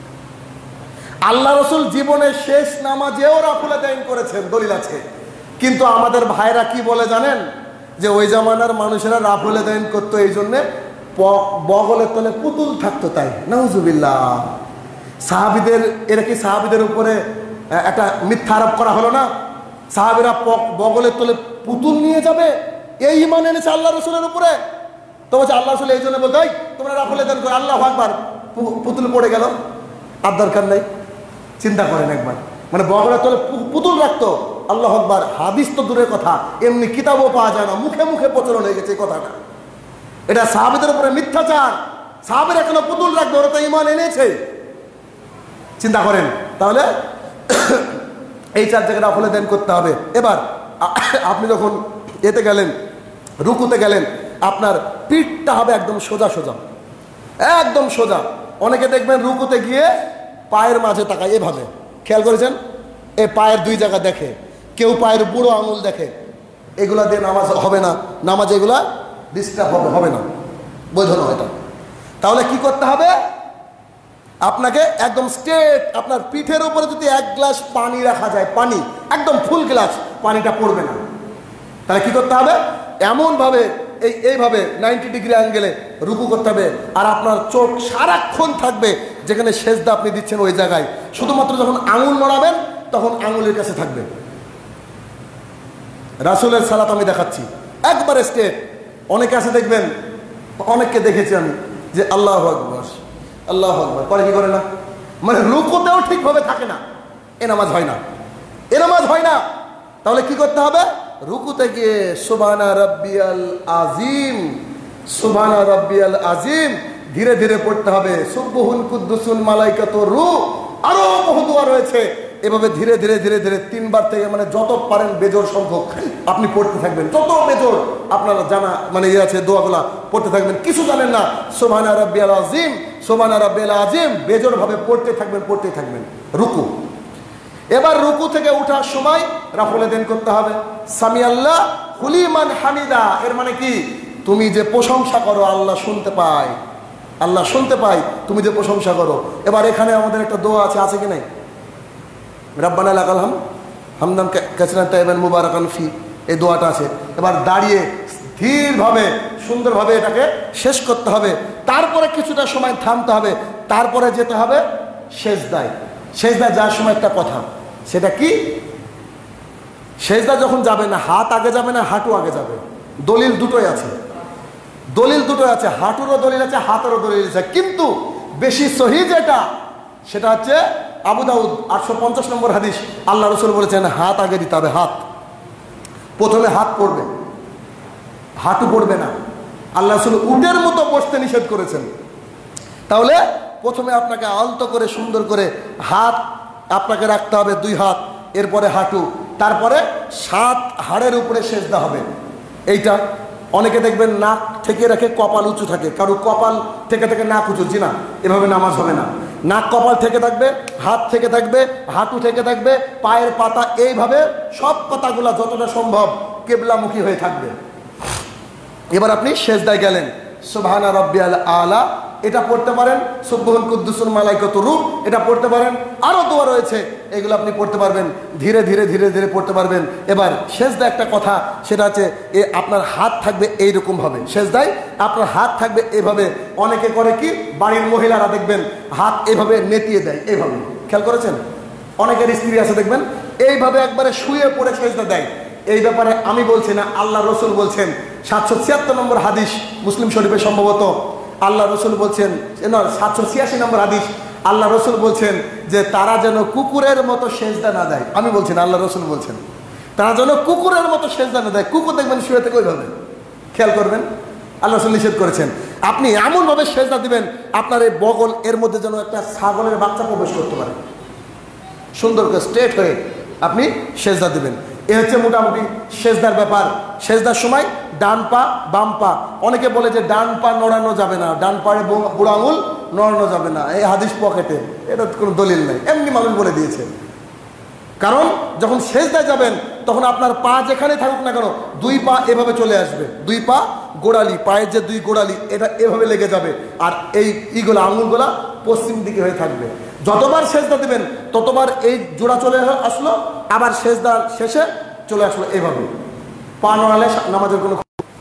আল্লাহ রসুল জীবনের শেষ নামাজেও রাফুলে দেন করেছেন, দলিল আছে। কিন্তু আমাদের ভাইরা কি বলে জানেন? যে ওই জামানার মানুষেরা রাফুলে দেন করতো এই জন্যে বগলের তলে পুতুল থাকতো, তাই। নাউজুবিল্লাহ। সাহাবীদের, এরা কি সাহাবীদের উপরে একটা মিথ্যা আরোপ করা হলো না? সাহাবীরা বগলের তলে পুতুল নিয়ে যাবে, এই ঈমান এনেছে আল্লাহ রসুলের উপরে। তো বলছে আল্লাহ রসুল এই জন্য বলতো তোমরা রাফুলে দেন করো, আল্লাহু আকবার, পুতুল পড়ে গেল, আর দরকার নেই। চিন্তা করেন একবার, মানে বগলের তলে পুতুল রাখতো, আল্লাহু আকবার। হাদিস তো দূরের কথা, এমনি কিতাবও পাওয়া যায় না, মুখে মুখে প্রচলন হয়ে গেছে এই কথাটা। এটা সাহাবীদের উপরে মিথ্যাচার। সাহাবীরা কেন পুতুল রাখবে? ওরা তো ঈমান এনেছে। চিন্তা করেন তাহলে। এই চার জায়গায় রাফুলে দেন করতে হবে। এবার আপনি যখন এতে গেলেন, রুকুতে গেলেন, আপনার পিঠটা হবে একদম সোজা সোজা, একদম সোজা। অনেকে দেখবেন রুকুতে গিয়ে পায়ের মাঝে তাকায় এভাবে, খেয়াল করেছেন? এ পায়ের দুই জায়গা দেখে, কেউ পায়ের বুড়ো আঙুল দেখে। এগুলা দিয়ে নামাজ হবে না, নামাজ এগুলা ডিস্টার্ব হবে হবে না, বোঝানো এটা। তাহলে কি করতে হবে? আপনাকে একদম স্ট্রেট, আপনার পিঠের উপরে যদি এক গ্লাস পানি রাখা যায়, পানি একদম ফুল গ্লাস, পানিটা পড়বে না। তাহলে কি করতে হবে? এমনভাবে এই এইভাবে নাইনটি ডিগ্রি অ্যাঙ্গেলে রুকু করতে হবে। আর আপনার চোখ সারাক্ষণ থাকবে যেখানে সেজদা আপনি দিচ্ছেন ওই জায়গায়। শুধুমাত্র যখন আঙুল নড়াবেন তখন আঙুলের কাছে থাকবে। রাসূলের সালাত আমি দেখাচ্ছি একবারে স্টেপ। অনেকে আছে দেখবেন, অনেককে দেখেছি আমি যে আল্লাহু আকবার আল্লাহু আকবার পরে কি করে না, মানে রুকুতেও ঠিকভাবে থাকে না, এ নামাজ হয় না, এ নামাজ হয় না। তাহলে কি করতে হবে? রুকুতে গিয়ে সুবহানা রাব্বিয়াল আযীম সুবহানা রাব্বিয়াল আযীম ধীরে ধীরে পড়তে হবে। সুবহুন কুদ্দুসুন মালাইকাতুর রূহ, আরো বহু দোয়া রয়েছে। এভাবে ধীরে ধীরে ধীরে ধীরে তিনবার থেকে মানে যত পারেন বেজোর সংখ্যক আপনি পড়তে থাকবেন, যত বেজোর আপনারা জানা মানে ইয়ে আছে দোয়াগুলা পড়তে থাকবেন। কিছু জানেন না, সুবহানা রাব্বিয়াল আযীম সুবহানা রাব্বিয়াল আযীম বেজোর ভাবে পড়তে থাকবেন পড়তেই থাকবেন। রুকু, এবার রুকু থেকে ওঠার সময় রাফুল ইয়াদাইন করতে হবে। সামি আল্লাহ হুলিমান হামিদা, এর মানে কি? তুমি যে প্রশংসা করো আল্লাহ শুনতে পায়, আল্লাহ শুনতে পায় তুমি যে প্রশংসা করো। এবার এখানে আমাদের একটা দোয়া আছে, আছে কি নাই? রাব্বানা লাকাল হামদ হামদান কাসিরান তাইয়িবান মুবারাকান ফি, এই দোয়াটা আছে। এবার দাঁড়িয়ে স্থিরভাবে সুন্দরভাবে এটাকে শেষ করতে হবে। তারপরে কিছুটা সময় থামতে হবে, তারপরে যেতে হবে সেজদায়। সেজদায় যাওয়ার সময় একটা কথা, সেটা কি? সেজদা যখন যাবে না হাত আগে যাবে না হাঁটু আগে যাবে। দলিল দুটোই আছে, দলিল দুটোই আছে, হাঁটুরও দলিল আছে হাতেরও দলিল আছে। কিন্তু বেশি সহি যেটা সেটা হচ্ছে আবু দাউদ আটশো পঞ্চাশ নম্বর হাদিস, আল্লাহ রসুল বলেছেন হাত আগে দিতে হবে। হাত প্রথমে হাত পড়বে, হাঁটু পড়বে না। আল্লাহ রসুল উটের মতো বসতে নিষেধ করেছেন। তাহলে প্রথমে আপনাকে আলতো করে সুন্দর করে হাত আপনাকে রাখতে হবে, দুই হাত, এরপরে হাঁটু, তারপরে সাত হাড়ের উপরে সেজদা হবে। এইটা অনেকে দেখবেন নাক থেকে রেখে কপাল উঁচু থাকে, কারো কপাল থেকে থেকে নাক উঁচু, জি না, এভাবে নামাজ হবে না। নাক কপাল থেকে থাকবে, হাত থেকে থাকবে, হাঁটু থেকে থাকবে, পায়ের পাতা এইভাবে সব পাতাগুলা যতটা সম্ভব কেবলামুখী হয়ে থাকবে। এবার আপনি সেজদায় গেলেন, সুবহানা রাব্বিয়াল আলা এটা পড়তে পারেন, সুবহুন কুদ্দুসুন মালাইকাতুর রূহ এটা পড়তে পারেন, আরও দোয়া রয়েছে এগুলো আপনি পড়তে পারবেন। ধীরে ধীরে ধীরে ধীরে পড়তে পারবেন। এবার সেজদা একটা কথা, সেটা হচ্ছে এ আপনার হাত থাকবে এইরকমভাবে, সেজদায় আপনার হাত থাকবে এইভাবে। অনেকে করে কি, বাড়ির মহিলারা দেখবেন হাত এইভাবে নেতিয়ে দেয়, এইভাবে খেয়াল করেছেন? অনেকের স্ত্রী আছে দেখবেন এইভাবে একবারে শুয়ে পড়ে সেজদা দেয়। এই ব্যাপারে আমি বলছি না, আল্লাহ রসুল বলছেন। সাতশো ছিয়াত্তর নম্বর হাদিস মুসলিম শরীফে সম্ভবত আল্লাহ রসুল বলছেন, না সাতশো ছিয়াশি নম্বর হাদিস, আল্লাহ রসুল বলছেন যে তারা যেন কুকুরের মতো সেজদা না দেয়। আমি বলছি না, আল্লাহ রসুল বলছেন তারা যেন কুকুরের মতো সেজদা না দেয়। কুকুর দেখবেন শুয়ে থেকে ওইভাবে, খেয়াল করবেন, আল্লাহ রসুল নিষেধ করেছেন। আপনি এমনভাবে সেজদা দিবেন আপনার এই বগল এর মধ্যে যেন একটা ছাগলের বাচ্চা প্রবেশ করতে পারে, সুন্দর করে স্ট্রেট হয়ে আপনি সেজদা দিবেন। এ হচ্ছে মোটামুটি সেজদার ব্যাপার। সেজদার সময় ডান পা বাম পা, অনেকে বলে যে ডান পা নড়ানো যাবে না, ডান পায়ে বুড়ো আঙুল নড়ানো যাবে না, এই হাদিস পকেটে, এটা কোনো দলিল নেই, এমনি মানুষ বলে দিয়েছে। কারণ যখন সেজদায় যাবেন তখন আপনার পা যেখানে থাকুক না কেন দুই পা এভাবে চলে আসবে, দুই পা গোড়ালি, পায়ের যে দুই গোড়ালি এটা এভাবে লেগে যাবে, আর এই ইগুলো আঙুলগুলা পশ্চিম দিকে হয়ে থাকবে। যতবার সেজদা দিবেন ততবার এই জোড়া চলে আসলো, আবার সেজদার শেষে চলে আসলো এইভাবে, পা নড়ালে নামাজের কোনো।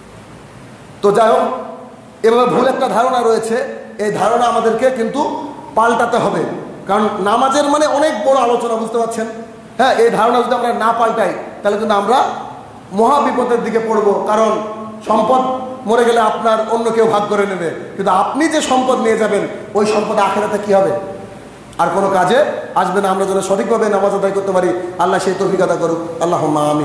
তো যাই হোক, এভাবে ভুল একটা ধারণা রয়েছে, এই ধারণা আমাদেরকে কিন্তু পাল্টাতে হবে। কারণ নামাজের মানে অনেক বড় আলোচনা, বুঝতে পারছেন? হ্যাঁ, এই ধারণা যদি আমরা না পাল্টাই তাহলে কিন্তু আমরা মহা বিপদের দিকে পড়ব। কারণ সম্পদ মরে গেলে আপনার অন্য কেউ ভাগ করে নেবে, কিন্তু আপনি যে সম্পদ নিয়ে যাবেন ওই সম্পদ আখিরাতে কি হবে? আর কোনো কাজে আসবে না। আমরা যেন সঠিকভাবে নামাজ আদায় করতে পারি, আল্লাহ সেই তৌফিক আদা করুক। আল্লাহুম্মা আমিন।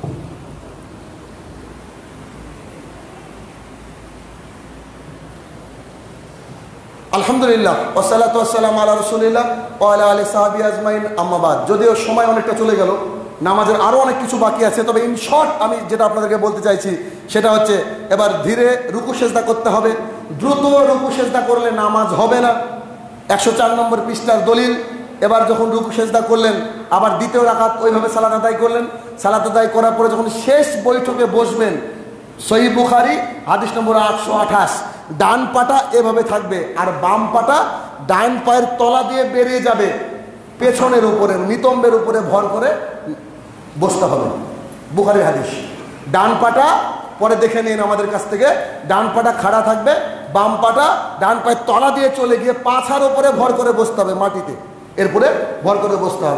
আলহামদুলিল্লাহ, ওয়াসসালাতু ওয়াসসালামু আলা রাসূলিল্লাহ ওয়া আলা আলিহি সাহবিহি আজমাইন, আম্মা বাদ। যদিও সময় অনেকটা চলে গেল, নামাজের আরও অনেক কিছু বাকি আছে, তবে ইন শর্ট আমি যেটা আপনাদেরকে বলতে চাইছি সেটা হচ্ছে এবার ধীরে রুকু সেজদা করতে হবে। দ্রুত রুকু সেজদা করলে নামাজ হবে না, একশো চার নম্বর পৃষ্ঠার দলিল। এবার যখন রুকু সেজদা করলেন আবার দ্বিতীয় রাকাত ওইভাবে সালাত আদায় করলেন। সালাত আদায় করার পরে যখন শেষ বৈঠকে বসবেন, সহিহ বুখারী হাদিস নম্বর আটশো আঠাশ, ডান পাটা এভাবে থাকবে আর বাম পাটা ডান পায়ের তলা দিয়ে বেরিয়ে যাবে, পেছনের উপরে নিতম্বের উপরে ভর করে বসতে হবে। বুখারীর হাদিস। ডান পাটা পরে দেখে নিন আমাদের কাছ থেকে, ডান পাটা খাড়া থাকবে, বাম পাটা ডান পায়ের তলা দিয়ে চলে গিয়ে পাছার উপরে ভর করে বসতে হবে, মাটিতে, এরপরে ভর করে বসতে হবে।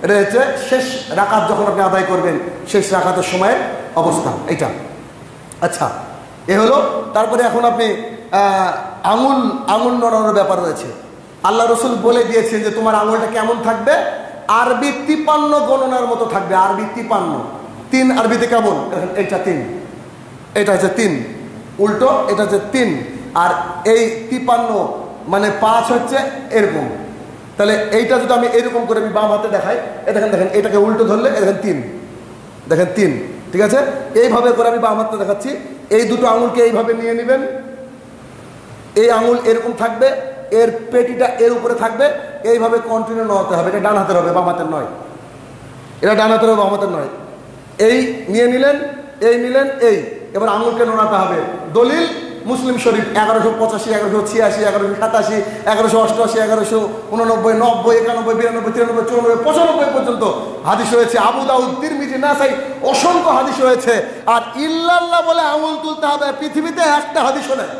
এটা হচ্ছে শেষ রাকাত যখন আপনি আদায় করবেন, শেষ রাকাতের সময়ের অবস্থা এইটা। আচ্ছা, এ হলো। তারপরে এখন আপনি আঙুল আঙুল নড়ানোর ব্যাপার রয়েছে। আল্লাহ রসুল বলে দিয়েছেন যে তোমার আঙুলটা কেমন থাকবে, আরবি তিপান্ন গণনার মতো থাকবে। আরবি তিপান্ন, তিন আরবিতে কেমন, এইটা তিন, এটা হচ্ছে তিন, উল্টো এটা হচ্ছে তিন, আর এই তিপান্ন মানে পাঁচ হচ্ছে এরকম। তাহলে এইটা যদি আমি এরকম করে আমি বাম হাতে দেখাই, এ দেখেন দেখেন এটাকে উল্টো ধরলে এ দেখেন তিন, দেখেন তিন, ঠিক আছে। এইভাবে করে আমি বাম হাতে দেখাচ্ছি। এই দুটো আঙুলকে এইভাবে নিয়ে নেবেন, এই আঙুল এরকম থাকবে, এর পেটিটা এর উপরে থাকবে, এইভাবে কন্টিনিউ নড়াতে হবে। এটা ডান হাতের হবে, বাম হাতের নয়। এটা ডান হাতের হবে, বাম হাতের নয়। এই নিয়ে নিলেন, এই নিলেন, এই এবার আঙুলকে নড়াতে হবে। দলিল মুসলিম শরীফ এগারোশো পঁচাশি, এগারোশো ছিয়াশি, এগারোশো সাতাশি, এগারোশো অষ্টআশি, এগারোশো উননব্বই, নব্বই, একানব্বই, বিরানব্বই, তিরানব্বই, চুরানব্বই, পঁচানব্বই পর্যন্ত হাদিস রয়েছে। আবু দাউদ, তিরমিজি, নাসাই অসংখ্য হাদিস রয়েছে। আর ইল্লাল্লাহ বলে আঙুল তুলতে হবে, পৃথিবীতে একটা হাদিসও নেই।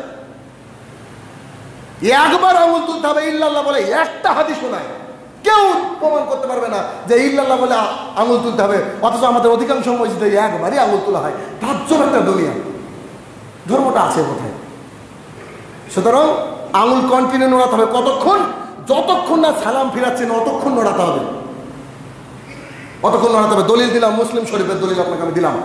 একবার আঙুল তুলতে হবে ইল্লাল্লাহ বলে, একটা হাদিসও নাই। কেউ প্রমাণ করতে পারবে না যে ইল্লাল্লাহ বলে আঙুল তুলতে হবে। অথচ আমাদের অধিকাংশ মসজিদে একবারই আঙুল তোলা হয়। তার জন্য একটা দুনিয়া, ধর্মটা আছে কোথায়? সুতরাং আঙুল কন্টিনিউ নড়াতে হবে। কতক্ষণ? যতক্ষণ না সালাম ফিরাচ্ছেন অতক্ষণ নড়াতে হবে, অতক্ষণ নড়াতে হবে। দলিল দিলাম, মুসলিম শরীফের দলিল আপনাকে আমি দিলাম।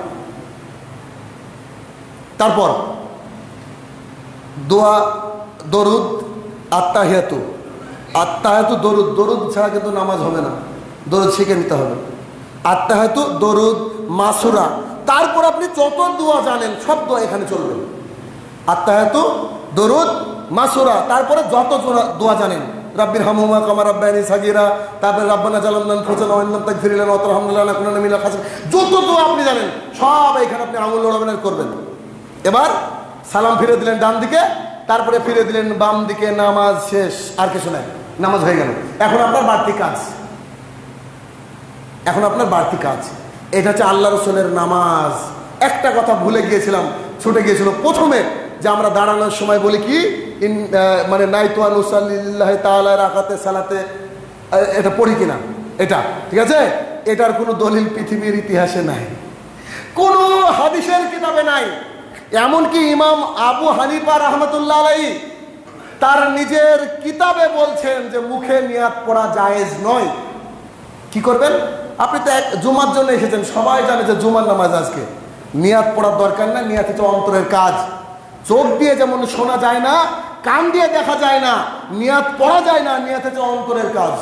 তারপর দোয়া, দরুদ, আত্তাহিয়াতু। আত্তাহিয়াতু দরুদ, দরুদ ছাড়া কিন্তু নামাজ হবে না, দরুদ শিখে নিতে হবে। আত্তাহিয়াতু, দরুদ, মাসুরা। তারপর আপনি যত দোয়া জানেন সব দোয়া এখানে চলবে। আত্তাহিয়াতু, দরুদ, মাসুরা, তারপরে যত দোয়া জানেন, রাব্বির হামহুমা কামা রাব্বায়ানি সাগীরা, তারপরে রাব্বানা জালামনা আনফুসানা ওয়া ইন লাম তাগফির লানা ওয়া তারহামনা লানাকুনান্না মিনাল খাসিরিন, যত দোয়া আপনি জানেন সব এখানে আপনি আঙুল নড়াবেন আর করবেন। এবার সালাম ফিরে দিলেন ডান দিকে, তারপরে ফিরে দিলেন বাম দিকে, নামাজ শেষ। আর কিছু নাই, নামাজ হয়ে গেল। এখন আপনার বাড়তি কাজ, এখন আপনার বাড়তি কাজ এটা হচ্ছে আল্লাহ রসুলের নামাজ। একটা কথা ভুলে গিয়েছিলাম, ছুটে গিয়েছিল প্রথমে, যে আমরা দাঁড়ানোর সময় বলি কি ইন মানে নাইতুয়ান উসাল্লিল্লাহি তাআলা রাকাতে সালাতে, এটা পড়ি কিনা এটা, ঠিক আছে? এটার কোনো দলিল পৃথিবীর ইতিহাসে নাই, কোনো হাদিসের কিতাবে নাই। এমনকি ইমাম আবু হানিফা রাহমাতুল্লাহ আলাইহি তার নিজের কিতাবে বলছেন যে মুখে নিয়াত পড়া জায়েজ নয়। কি করবেন? আপনি তো এক জুমার জন্য এসেছেন, সবাই জানে যে জুমার নামাজ আজকে, নিয়াত পড়ার দরকার না। নিয়াত হচ্ছে অন্তরের কাজ। চোখ দিয়ে যেমন শোনা যায় না, কান দিয়ে দেখা যায় না, নিয়াত পড়া যায় না, নিয়াত হচ্ছে অন্তরের কাজ।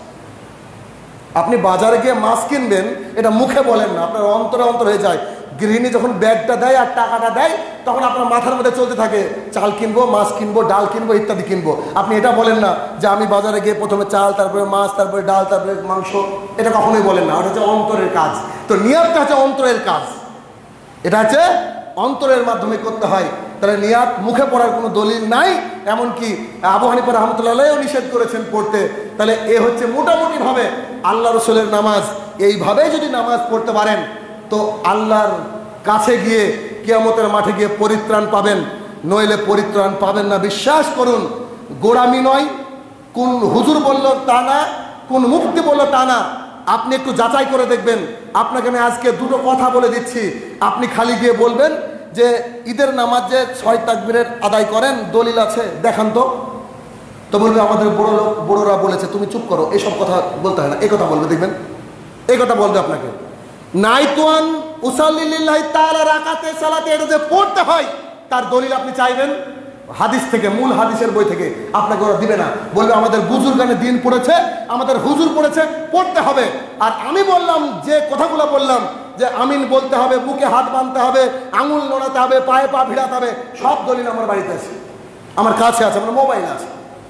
আপনি বাজারে গিয়ে মাছ কিনবেন, এটা মুখে বলেন না, আপনার অন্তরে অন্তর হয়ে যায়। গৃহিণী যখন ব্যাগটা দেয় আর টাকাটা দেয়, তখন আপনার মাথার মধ্যে চলতে থাকে চাল কিনবো, মাছ কিনবো, ডাল কিনবো, ইত্যাদি কিনবো। আপনি এটা বলেন না যে আমি বাজারে গিয়ে প্রথমে চাল, তারপরে মাছ, তারপরে ডাল, তারপরে মাংস, এটা কখনোই বলেন না। ওটা হচ্ছে অন্তরের কাজ। তো নিয়াতটা হচ্ছে অন্তরের কাজ, এটা হচ্ছে অন্তরের মাধ্যমে করতে হয়। তাহলে নিয়াত মুখে পড়ার কোনো দলিল নাই, এমনকি আবু হানিফা রাহমাতুল্লাহ আলাইহিও নিষেধ করেছেন পড়তে। তাহলে এ হচ্ছে মোটামুটিভাবে আল্লাহ রসুলের নামাজ। এইভাবে যদি নামাজ পড়তে পারেন তো আল্লাহর কাছে গিয়ে কিয়ামতের মাঠে গিয়ে পরিত্রাণ পাবেন, নইলে পরিত্রাণ পাবেন না। বিশ্বাস করুন, গোড়ামি নয়, কোন হুজুর বলল তা না, কোন মুফতি বলল তা না। আপনি একটু যাচাই করে দেখবেন। আপনাকে আমি আজকে দুটো কথা বলে দিচ্ছি, আপনি খালি গিয়ে বলবেন যে ঈদের নামাজ যে ছয় তাকবীরের আদায় করেন, দলিল আছে দেখান তো। তো বলবে আমাদের বড় বড়রা বলেছে, তুমি চুপ করো, এইসব কথা বলতে হয় না, এই কথা বলবে, দেখবেন এই কথা বলবে আপনাকে। নাইতুয়ান উসাল্লিল্লাহি তাআলা রাকাতে সালাতে, এটা যে পড়তে হয় তার দলিল আপনি চাইবেন হাদিস থেকে, মূল হাদিসের বই থেকে। আপনাকে ওরা দিবে না, বলবে আমাদের বুজুর্গানে দিন পড়েছে, আমাদের হুজুর পড়েছে, পড়তে হবে। আর আমি বললাম যে কথাগুলো বললাম যে আমিন বলতে হবে, বুকে হাত বাঁধতে হবে, আঙুল নড়াতে হবে, পায়ে পা ভিড়াতে হবে, সব দলিল আমার বাড়িতে আছে, আমার কাছে আছে, আমার মোবাইল আছে।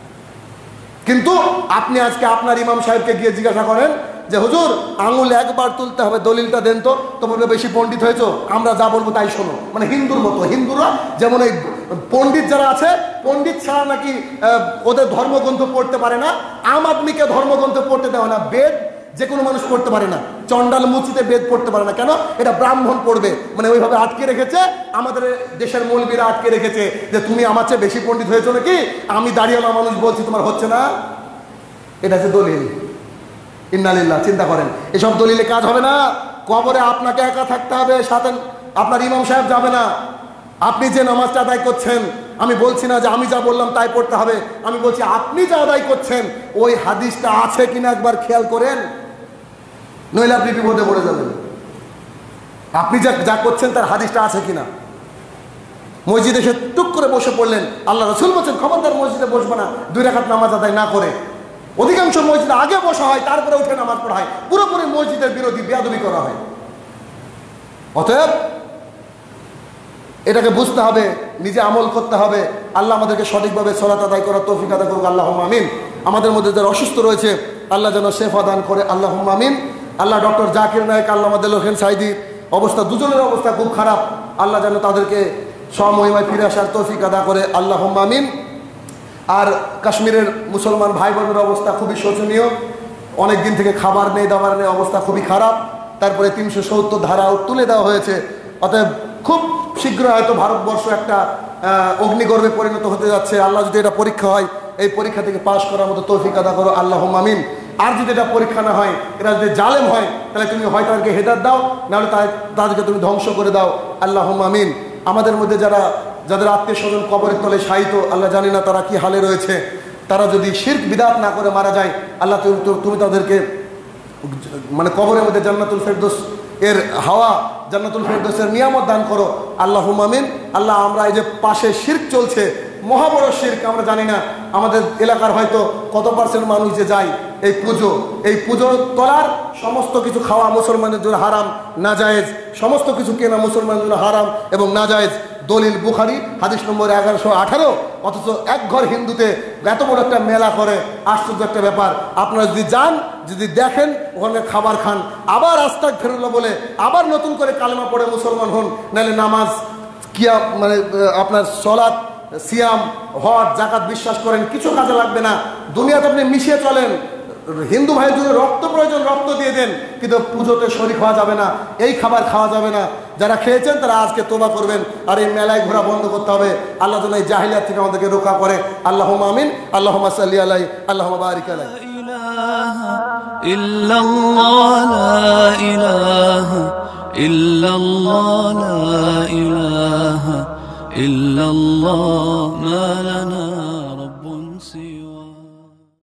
কিন্তু আপনি আজকে আপনার ইমাম সাহেবকে গিয়ে জিজ্ঞাসা করেন যে হুজুর আঙুল একবার তুলতে হবে, দলিলটা দেন তো। তো বলবে বেশি পণ্ডিত হয়েছো, আমরা যা বলবো তাই শোনো। মানে হিন্দুর মতো, হিন্দুরা যেমন এই পণ্ডিত যারা আছে, পণ্ডিত ছাড়া নাকি ওদের ধর্মগ্রন্থ পড়তে পারে না, আম আদমিকে ধর্মগ্রন্থ পড়তে দেওয়া না, বেদ যে কোনো মানুষ পড়তে পারে না, চণ্ডাল মুচিতে বেদ পড়তে পারে না। কেন? এটা ব্রাহ্মণ পড়বে। মানে ওইভাবে আটকে রেখেছে, আমাদের দেশের মৌলবীরা আটকে রেখেছে যে তুমি আমার চেয়ে বেশি পণ্ডিত হয়েছো নাকি, আমি দাঁড়িয়েওয়ালা মানুষ বলছি তোমার হচ্ছে না। এটা হচ্ছে দলিল। ইন্নালিল্লাহ। চিন্তা করেন, এসব দলিলে কাজ হবে না। কবরে আপনাকে একা থাকতে হবে, সাথে আপনার ইমাম সাহেব যাবে না। আপনি যে নামাজটা আদায় করছেন, আমি বলছি না যে আমি যা বললাম তাই পড়তে হবে, আমি বলছি আপনি যা আদায় করছেন ওই হাদিসটা আছে কিনা একবার খেয়াল করেন, নইলে আপনি বিপদে পড়ে যাবেন। আপনি যা যা করছেন তার হাদিসটা আছে কিনা। মসজিদে এসে টুক করে বসে পড়লেন, আল্লাহ রাসূল বলছেন খবরদার মসজিদে বসবে না দুই রাকাত নামাজ আদায় না করে। অধিকাংশ মসজিদে আগে বসা হয়, তারপরে উঠে নামাজ পড়া হয়, পুরোপুরি মসজিদের বিরোধী, বেয়াদবি করা হয়। অতএব এটাকে বুঝতে হবে, নিজে আমল করতে হবে। আল্লাহ আমাদেরকে সঠিকভাবে সালাত আদায় করার তৌফিক আদা করুক, আল্লাহুম্মা আমিন। আমাদের মধ্যে যারা অসুস্থ রয়েছে আল্লাহ যেন শেফা দান করে, আল্লাহুম্মা আমিন। আল্লাহ ডক্টর জাকির নায়েক, আল্লাহ আমাদের হোসেন সাইদি অবস্থা, দুজনের অবস্থা খুব খারাপ, আল্লাহ যেন তাদেরকে স্বমহিমায় ফিরে আসার তৌফিক আদা করে, আল্লাহুম্মা আমিন। আর কাশ্মীরের মুসলমান ভাই বোনের অবস্থা খুবই শোচনীয়, অনেক দিন থেকে খাবার নেই, দাবার নেই, অবস্থা খুবই খারাপ। তারপরে তিনশো সত্তর ধারাও তুলে দেওয়া হয়েছে। অতএব খুব শীঘ্র হয়তো ভারতবর্ষ একটা অগ্নিগর্ভে পরিণত হতে যাচ্ছে। আল্লাহ যদি এটা পরীক্ষা হয়, এই পরীক্ষা থেকে পাশ করার মতো তৌফিক আদা করো, আল্লাহুম্মা আমিন। আর যদি এটা পরীক্ষা না হয়, এরা যদি জালেম হয়, তাহলে তুমি হয় তাদেরকে হেদায়েত দাও, নাহলে তাদেরকে তুমি ধ্বংস করে দাও, আল্লাহুম্মা আমিন। আমাদের মধ্যে যারা যাদের আত্মীয় স্বজন কবরের তলে শায়িত, আল্লাহ জানি না তারা কি হালে রয়েছে, তারা যদি শিরক বিদআত না করে মারা যায়, আল্লাহ তুমি তাদেরকে মানে কবরের মধ্যে জান্নাতুল ফেরদৌস এর হাওয়া, জান্নাতুল ফেরদৌসের নিয়ামত দান করো, আল্লাহুম্মা আমিন। আল্লাহ আমরা এই যে পাশে শিরক চলছে, মহাবড় শিরক, আমরা জানি না আমাদের এলাকার হয়তো কত পার্সেন্ট মানুষ যে যায় এই পুজো, এই পুজোর তলার সমস্ত কিছু খাওয়া মুসলমানের জন্য হারাম, নাজায়েজ, সমস্ত কিছু কেনা মুসলমানের জন্য হারাম এবং নাজায়েজ। দলিল বুখারী হাদিস নম্বর এগারোশো আঠারো। অথচ এক ঘর হিন্দুতে এত বড় একটা মেলা করে, আশ্চর্য একটা ব্যাপার। আপনারা যদি যান, যদি দেখেন ওখানে খাবার খান, আবার আস্তাগফিরুল্লাহ বলে আবার নতুন করে কালেমা পড়ে মুসলমান হন, নাহলে নামাজ, কিয়া মানে আপনার সলাত, সিয়াম, হজ, যাকাত বিশ্বাস করেন, কিছু কাজে লাগবে না। দুনিয়াতে আপনি মিশিয়ে চলেন, হিন্দু ভাইয়ের জন্য রক্ত প্রয়োজন, রক্ত দিয়ে দেন, কিন্তু পুজোতে শরীক হওয়া যাবে না, এই খাবার খাওয়া যাবে না। যারা খেয়েছেন তারা আজকে তোবা করবেন, আর এই মেলায় ঘোরা বন্ধ করতে হবে। আল্লাহ যেন এই জাহিলিয়াত থেকে আমাদেরকে রক্ষা করে, আল্লাহুম্মা আমিন। আল্লাহুম্মা সাল্লি আলাইহি, আল্লাহুম্মা বারিক আলাইহি। ইল্লাল্লাহ, লা ইলাহা ইল্লাল্লাহ, লা ইলাহা ইল্লাল্লাহ, মা লানা